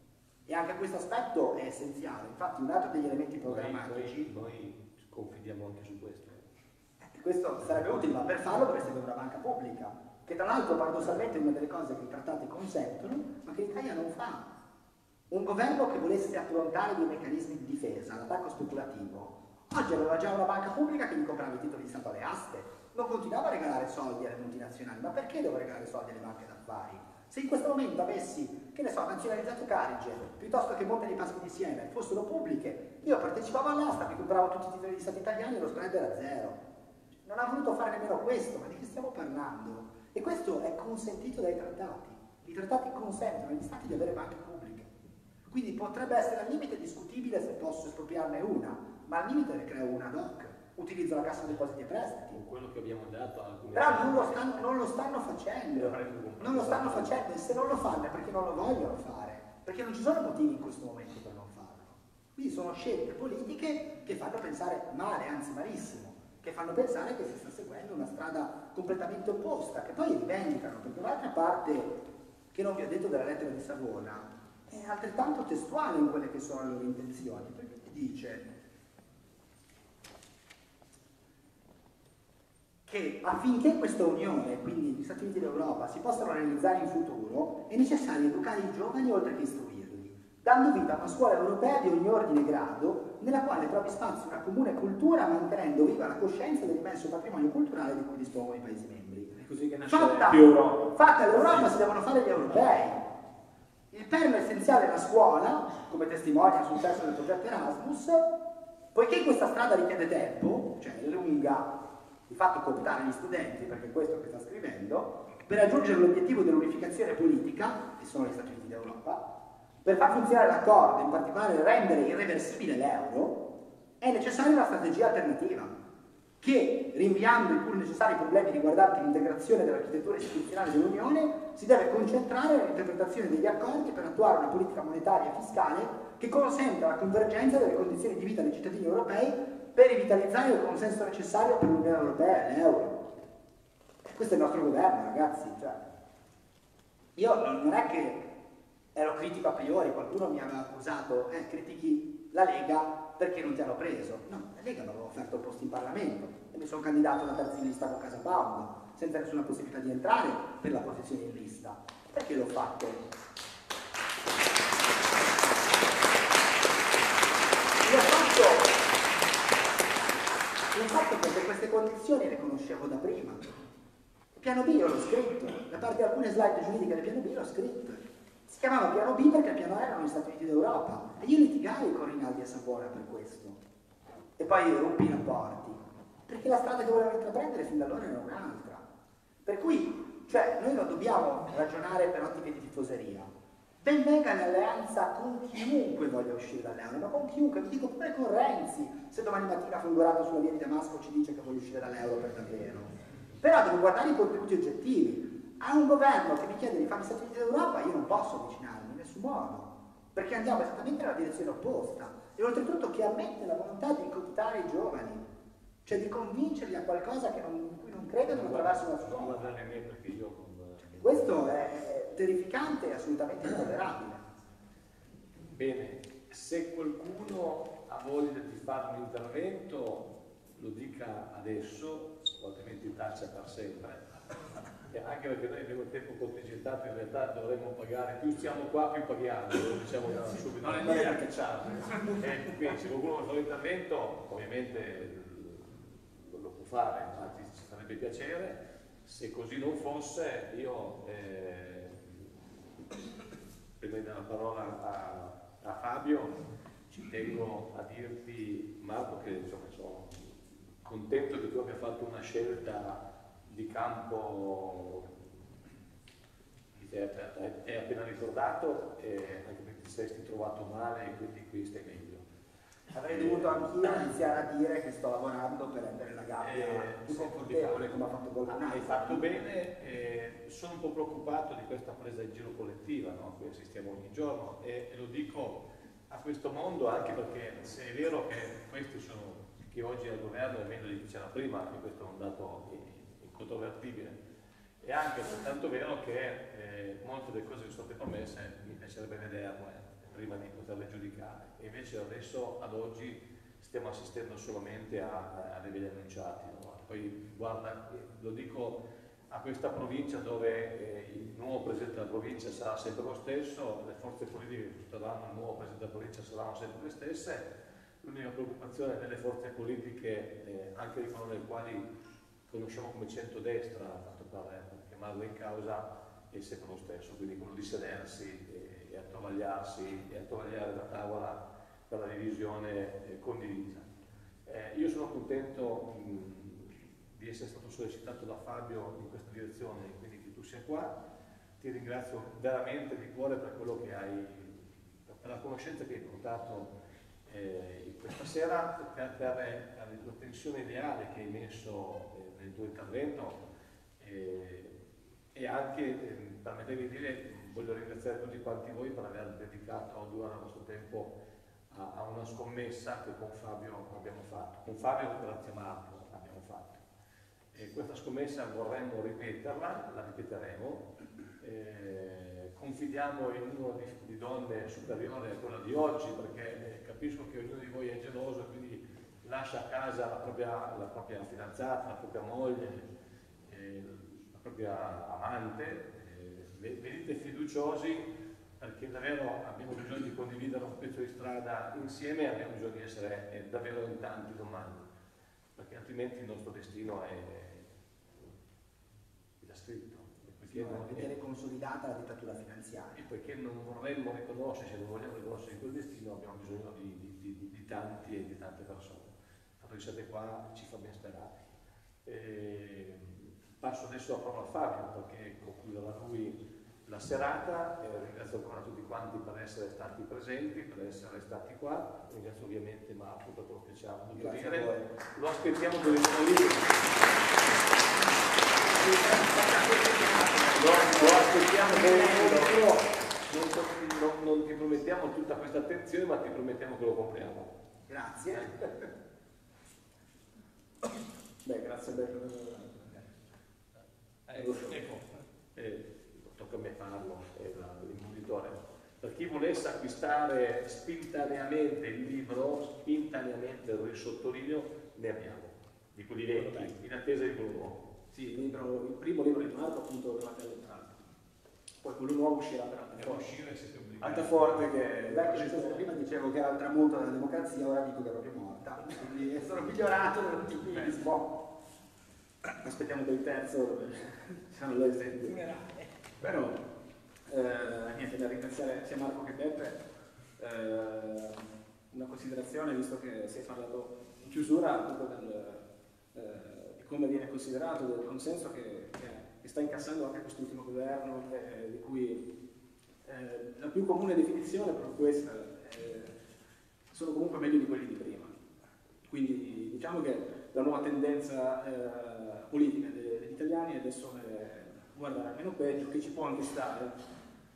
E anche questo aspetto è essenziale. Infatti un altro degli elementi programmatici...
Noi, noi confidiamo anche su questo.
Eh, questo sarebbe utile, ma per farlo dovreste avere una banca pubblica, che tra l'altro paradossalmente è una delle cose che i trattati consentono, ma che l'Italia non fa. Un governo che volesse approntare dei meccanismi di difesa, l'attacco speculativo, oggi aveva già una banca pubblica che gli comprava i titoli di Stato alle aste, non continuava a regalare soldi alle multinazionali, ma perché devo regalare soldi alle banche d'affari? Se in questo momento avessi, che ne so, nazionalizzato Carige, piuttosto che Monte dei Paschi di Siena, fossero pubbliche, io partecipavo all'asta, mi compravo tutti i titoli di Stato italiani e lo spread era zero. Non ha voluto fare nemmeno questo, ma di che stiamo parlando? E questo è consentito dai trattati. I trattati consentono agli Stati di avere banche pubbliche. Quindi potrebbe essere al limite discutibile se posso espropriarne una, ma al limite ne creo una ad hoc. Utilizzo la cassa depositi e prestiti.
Con quello che abbiamo dato a alcuni.
Però non lo, stanno, non lo stanno facendo. Non lo stanno facendo e se non lo fanno è perché non lo vogliono fare. Perché non ci sono motivi in questo momento per non farlo. Quindi sono scelte politiche che fanno pensare male, anzi malissimo. Che fanno pensare che si sta seguendo una strada completamente opposta, che poi rivendicano. Perché un'altra parte che non vi ho detto della lettera di Savona è altrettanto testuale in quelle che sono le loro intenzioni. Perché dice che affinché questa unione, quindi gli Stati Uniti d'Europa, si possano realizzare in futuro, è necessario educare i giovani oltre che istruirli, dando vita a una scuola europea di ogni ordine e grado, nella quale trovi spazio una comune cultura, mantenendo viva la coscienza dell'immenso patrimonio culturale di cui dispongono i Paesi membri.
È così che nasce
Fatta,
più Europa.
fatta l'Europa, si devono fare gli europei. Il perno essenziale è la scuola, come testimonia il successo del progetto Erasmus, poiché questa strada richiede tempo, cioè è lunga, di fatto cooptare gli studenti, perché è questo che sta scrivendo, per raggiungere l'obiettivo dell'unificazione politica, che sono gli Stati Uniti d'Europa, per far funzionare l'accordo, in particolare rendere irreversibile l'euro, è necessaria una strategia alternativa, che, rinviando i pur necessari problemi riguardanti l'integrazione dell'architettura istituzionale dell'Unione, si deve concentrare nell'interpretazione degli accordi per attuare una politica monetaria e fiscale che consenta la convergenza delle condizioni di vita dei cittadini europei per rivitalizzare il consenso necessario per l'Unione Europea e l'euro. Questo è il nostro governo, ragazzi. Cioè, io non è che ero critico a priori, qualcuno mi aveva accusato, eh, critichi la Lega perché non ti hanno preso. No, la Lega mi aveva offerto posti in Parlamento e mi sono candidato alla terza in lista con Casa Pound, senza nessuna possibilità di entrare per la posizione in lista. Perché l'ho fatto? L'ho fatto L'ho fatto perché queste condizioni le conoscevo da prima. Il piano B io l'ho scritto, da parte di alcune slide giuridiche del piano B l'ho scritto. Si chiamava piano B perché il piano A erano gli Stati Uniti d'Europa e io litigai con Rinaldi e Savona per questo. E poi rompi i rapporti, perché la strada che volevano intraprendere fin da allora era un'altra. Per cui, cioè, noi non dobbiamo ragionare per ottiche di tifoseria. Ben venga l'alleanza con chiunque voglia uscire dall'euro, ma con chiunque, vi dico pure con Renzi, se domani mattina Folgorato sulla via di Damasco ci dice che vuole uscire dall'euro per davvero. Però devo guardare i contenuti oggettivi. A un governo che mi chiede di fare gli Stati Uniti d'Europa io non posso avvicinarmi, nessun modo, perché andiamo esattamente nella direzione opposta e oltretutto che ammette la volontà di cooptare i giovani, cioè di convincerli a qualcosa che non, in cui non credono attraverso una scuola.
Perché io con...
Questo è terrificante e assolutamente intollerabile.
Bene, se qualcuno ha voglia di fare un intervento lo dica adesso, o altrimenti taccia per sempre. E anche perché noi abbiamo il tempo contingentato, in realtà dovremmo pagare, più stiamo qua più paghiamo, lo diciamo subito.
Non è niente a cacciare.
E quindi se qualcuno vuole fare un intervento, ovviamente lo può fare, infatti ci farebbe piacere. Se così non fosse, io eh, prima di dare la parola a, a Fabio, ci tengo a dirti, Marco, che insomma, sono contento che tu abbia fatto una scelta di campo che hai appena ricordato, eh, anche perché ti sei trovato male e quindi qui stai meglio.
Avrei dovuto anch'io iniziare a dire che sto lavorando per rendere la gabbia
eh,
più confortevole, come ha fatto Bologna.
Hai fatto bene, eh, sono un po' preoccupato di questa presa in giro collettiva, no? A cui assistiamo ogni giorno, e, e lo dico a questo mondo anche perché se è vero che questi sono chi oggi è al governo è meglio di chi c'era prima, e questo è un dato incontrovertibile, è anche soltanto vero che eh, molte delle cose che sono state promesse mi piacerebbe vederle prima di poterle giudicare, e invece adesso ad oggi stiamo assistendo solamente a, a dei begli annunciati, no? Poi guarda, lo dico a questa provincia dove eh, il nuovo presidente della provincia sarà sempre lo stesso, le forze politiche che saranno il nuovo presidente della provincia saranno sempre le stesse, l'unica preoccupazione delle forze politiche, eh, anche di coloro i quali conosciamo come centrodestra, tanto per chiamarlo in causa, è sempre lo stesso, quindi quello di sedersi e, e attovagliarsi e attovagliare la tavola per la divisione eh, condivisa. Eh, io sono contento mh, di essere stato sollecitato da Fabio in questa direzione, quindi che tu sia qua. Ti ringrazio veramente di cuore per quello che hai, per la conoscenza che hai portato eh, questa sera, per, per, per la tensione ideale che hai messo eh, nel tuo intervento. Eh, e anche, eh, permettetevi di dire, voglio ringraziare tutti quanti voi per aver dedicato due ore del vostro tempo a, a una scommessa che con Fabio abbiamo fatto. Con Fabio, grazie a Marco, abbiamo fatto. E questa scommessa vorremmo ripeterla, la ripeteremo. Eh, confidiamo in uno di, di donne superiore a quella di oggi, perché eh, capisco che ognuno di voi è geloso e quindi lascia a casa la propria, la propria fidanzata, la propria moglie, eh, la propria amante. Eh, venite fiduciosi, perché davvero abbiamo bisogno di condividere un pezzo di strada insieme e abbiamo bisogno di essere eh, davvero in tanti domani, perché altrimenti il nostro destino è, è già scritto.
Sì, non vedere consolidata la dittatura finanziaria.
E poiché non vorremmo riconoscerci, non vogliamo riconoscere quel destino, abbiamo bisogno di, di, di, di tanti e di tante persone. Il fatto che siate qua ci fa ben sperare. E passo adesso la parola a Fabio, perché concluderà lui la serata. E ringrazio ancora tutti quanti per essere stati presenti, per essere stati qua. Ringrazio ovviamente Marco per quello che ci ha voluto dire. Lo aspettiamo per il Lo, lo aspettiamo per non, non, non ti promettiamo tutta questa attenzione, ma ti promettiamo che lo compriamo.
Grazie.
Beh, grazie per...
Ecco, ecco. Eh, tocca a me farlo, è l'imbuditore. Per chi volesse acquistare spintaneamente il libro, spintaneamente il risottolineo, ne abbiamo, di quelli vecchi, in attesa di quello nuovo.
Sì, il, libro, il primo libro di Marco, appunto, trovate all'entrata. Poi quello nuovo uscirà per
Alta forte che ecco, prima dicevo che era il tramonto della democrazia, ora dico che è proprio morta. Quindi sono migliorato nell'ottimismo.
Aspettiamo per il terzo dove saranno le esetti. Però eh, niente da ringraziare sia Marco che Beppe. Eh, una considerazione, visto che si è parlato in chiusura proprio del eh, come viene considerato, del consenso che, che, che sta incassando anche quest'ultimo governo, eh, di cui eh, la più comune definizione è proprio questa, eh, sono comunque meglio di quelli di prima. Quindi diciamo che la nuova tendenza eh, politica degli italiani adesso è guardare almeno peggio, che ci può anche stare,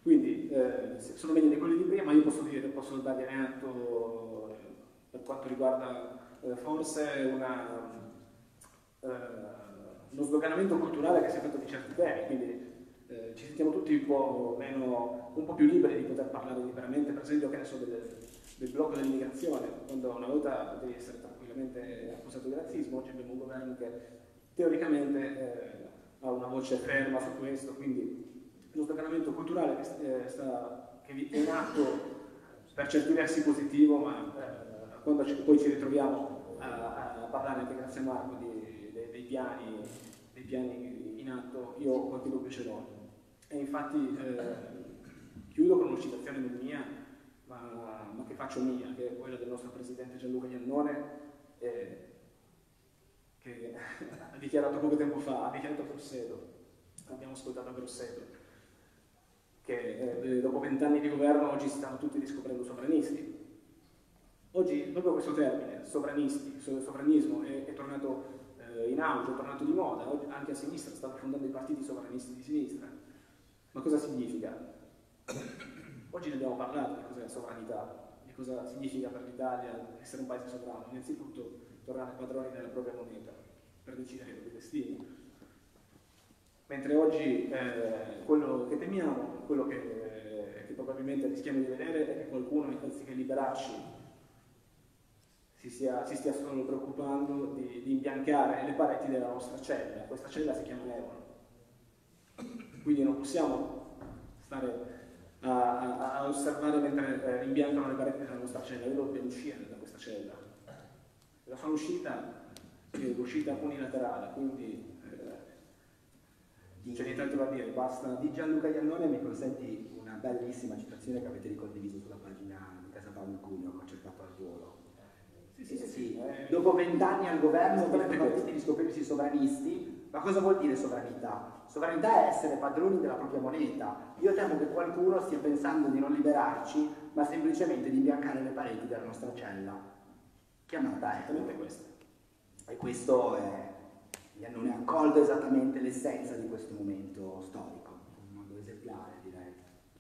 Quindi eh, sono meglio di quelli di prima, io posso dire, posso dargli atto eh, per quanto riguarda eh, forse una, eh, uno sdoganamento culturale che si è fatto di certi temi, quindi eh, ci sentiamo tutti un po' meno, un po' più liberi di poter parlare liberamente, per esempio che ne so, del, del blocco dell'immigrazione, quando una volta devi essere tranquillamente accusato di razzismo, oggi abbiamo un governo che teoricamente eh, ha una voce ferma su questo, quindi lo sdoganamento culturale che, eh, sta, che è in atto per certi versi positivo, ma eh, quando ci, poi ci ritroviamo a, a parlare anche grazie a Marco di, dei, dei, piani, dei piani in atto, io qualche dubbio ce l'ho. E infatti eh, chiudo con una citazione non mia, ma, ma che faccio mia, che è quella del nostro presidente Gianluca Iannone, eh, che ha dichiarato poco tempo fa, ha dichiarato a Grosseto, abbiamo ascoltato a Grosseto, che eh, dopo vent'anni di governo oggi si stanno tutti riscoprendo sovranisti. Oggi proprio questo termine, sovranisti, sovranismo, è, è tornato eh, in auge, è tornato di moda, oggi anche a sinistra stanno fondando i partiti sovranisti di sinistra. Ma cosa significa? Oggi ne abbiamo parlato di cos'è la sovranità, di cosa significa per l'Italia essere un paese sovrano. Innanzitutto tornare padroni della propria moneta per decidere i propri destini. Mentre oggi eh, quello che temiamo, quello che, eh, che probabilmente rischiamo di vedere è che qualcuno, anziché liberarci, si, sia, si stia solo preoccupando di, di imbiancare le pareti della nostra cella. Questa cella si chiama euro. Quindi non possiamo stare a, a, a osservare mentre eh, rimbiancano le pareti della nostra cella. Noi dobbiamo uscire da questa cella. La sola uscita è l'uscita unilaterale, quindi
Di,
c'è niente da dire, basta.
Di Gianluca Iannone mi consenti una bellissima citazione che avete ricondiviso sulla pagina di Casa Pound Cuneo, che ho cercato al volo.
Sì, sì, sì, sì.
Eh, dopo vent'anni al governo questi partiti di scoprirsi sovranisti, ma cosa vuol dire sovranità? Sovranità è essere padroni della propria moneta. Io temo che qualcuno stia pensando di non liberarci, ma semplicemente di imbiancare le pareti della nostra cella, chiamata euro.
Questo.
E questo è... non è accolto esattamente l'essenza di questo momento storico, un modo esemplare direi.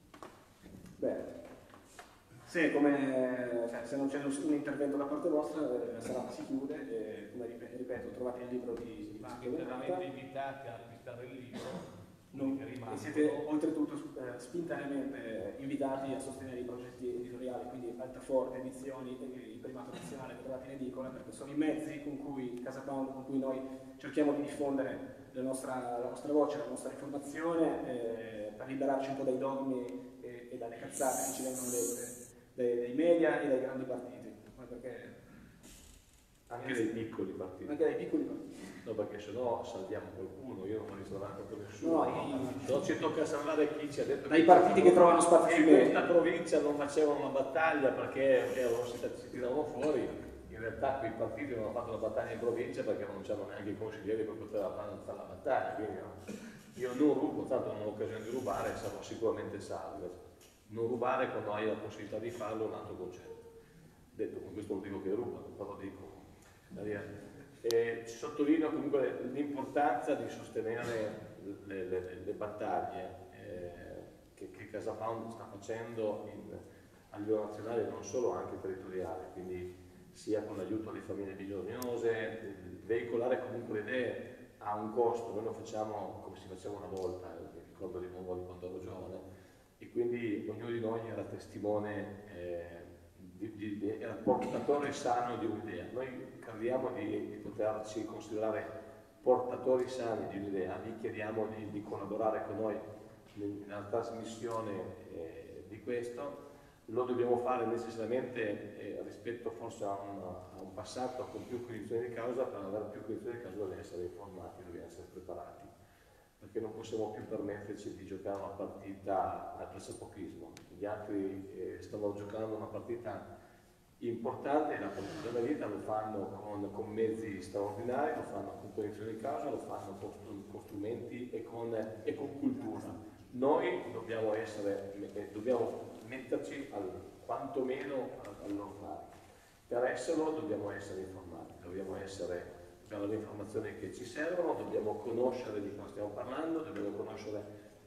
Beh, se, come, cioè, se non c'è un intervento da parte vostra, eh, la serata si chiude e, come ripeto, trovate il libro di Marco
Veramente invitati a acquistare il libro.
Non, e siete oltretutto eh, spintaneamente invitati a sostenere i progetti editoriali, quindi Altaforte, Edizioni e il Primato Nazionale che trovate in edicola, perché sono i mezzi con cui Casa Pound, con cui noi cerchiamo di diffondere la nostra, la nostra voce, la nostra informazione, eh, per liberarci un po' dai dogmi e, e dalle cazzate che ci vengono dette dai, dai media e dai grandi partiti. Perché,
anche dai piccoli partiti.
Anche dai piccoli partiti.
No, perché sennò salviamo qualcuno, io non voglio salvare proprio nessuno.
No, no,
no, ci tocca salvare chi ci ha detto
dai partiti che trovano spazio
in questa provincia non facevano una battaglia perché erano, si, si tiravano fuori. In realtà quei partiti non hanno fatto una battaglia in provincia perché non c'erano neanche i consiglieri per poter fare la battaglia. Quindi no, io non rubo, tanto non ho occasione di rubare, sarò sicuramente salvo. Non rubare quando hai la possibilità di farlo è un altro concetto. Detto con questo non dico che ruba, però dico. Eh, sottolineo comunque l'importanza di sostenere le, le, le battaglie eh, che, che Casa Pound sta facendo in, a livello nazionale e non solo, anche territoriale, quindi sia con l'aiuto alle famiglie bisognose, veicolare comunque le idee ha un costo, noi lo facciamo come si faceva una volta, eh, mi ricordo di nuovo di quando ero giovane, e quindi ognuno di noi era testimone eh, Di, di, di, era portatore sano di un'idea. Noi crediamo di, di poterci considerare portatori sani di un'idea, vi chiediamo di, di collaborare con noi nella trasmissione eh, di questo. Lo dobbiamo fare necessariamente eh, rispetto forse a un, a un passato con più cognizione di causa. Per avere più cognizione di causa dobbiamo essere informati, dobbiamo essere preparati, perché non possiamo più permetterci di giocare una partita al pressapochismo. Gli altri eh, stanno giocando una partita importante, la politica della vita lo fanno con, con mezzi straordinari, lo fanno con cognizione di causa, lo fanno con, con strumenti e con, e con cultura. Noi dobbiamo essere, dobbiamo metterci al, quantomeno al loro pari. Per esserlo dobbiamo essere informati, dobbiamo essere abbiamo le informazioni che ci servono, dobbiamo conoscere di cosa stiamo parlando, dobbiamo conoscere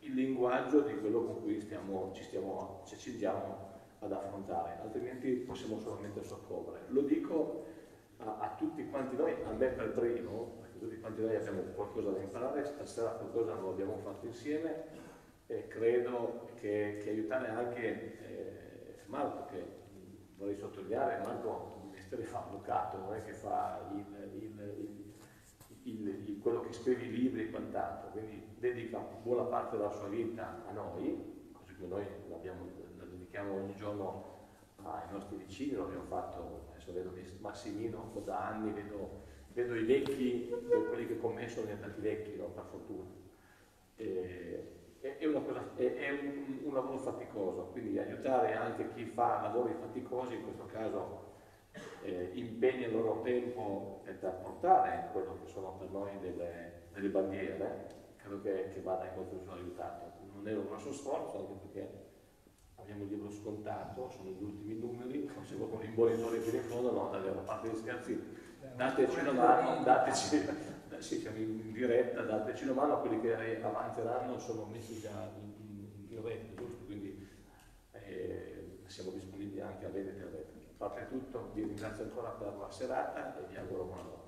il linguaggio di quello con cui stiamo, ci, stiamo, ci accingiamo ad affrontare, altrimenti possiamo solamente soccorrere. Lo dico a, a tutti quanti noi, a me per primo, perché tutti quanti noi abbiamo qualcosa da imparare, stasera qualcosa lo abbiamo fatto insieme e credo che, che aiutare anche eh, Marco, che vorrei sottolineare, Marco il mestiere fa avvocato, non è che fa il, il, il, il, il, quello che scrive i libri e quant'altro, quindi dedica buona parte della sua vita a noi, così come noi l'abbiamo dedichiamo ogni giorno ai nostri vicini, lo abbiamo fatto, adesso vedo Massimino da anni, vedo, vedo i vecchi, quelli che con me sono diventati vecchi, no? Per fortuna. E, è, è, una cosa, è, è un, un lavoro faticoso, quindi aiutare anche chi fa lavori faticosi, in questo caso eh, impegna il loro tempo per portare quello che sono per noi delle, delle bandiere, credo che, che vada in molto aiutato. Non è un grosso sforzo, anche perché abbiamo il libro scontato, sono gli ultimi numeri, se proprio un imbonitore fino in fondo, no, a parte gli scherzi, dateci una mano, dateci, sì, siamo in diretta, dateci una mano a quelli che avanzeranno, sono messi già in, in, in rete, giusto? Quindi eh, siamo disponibili anche a vedere in rete. A parte tutto, vi ringrazio ancora per la serata e vi auguro buona notte.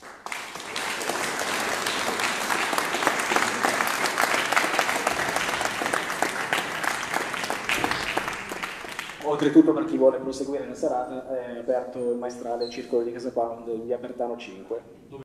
Oltretutto, per chi vuole proseguire la serata, è aperto il maestrale Circolo di Casa Pound in via Bertano cinque.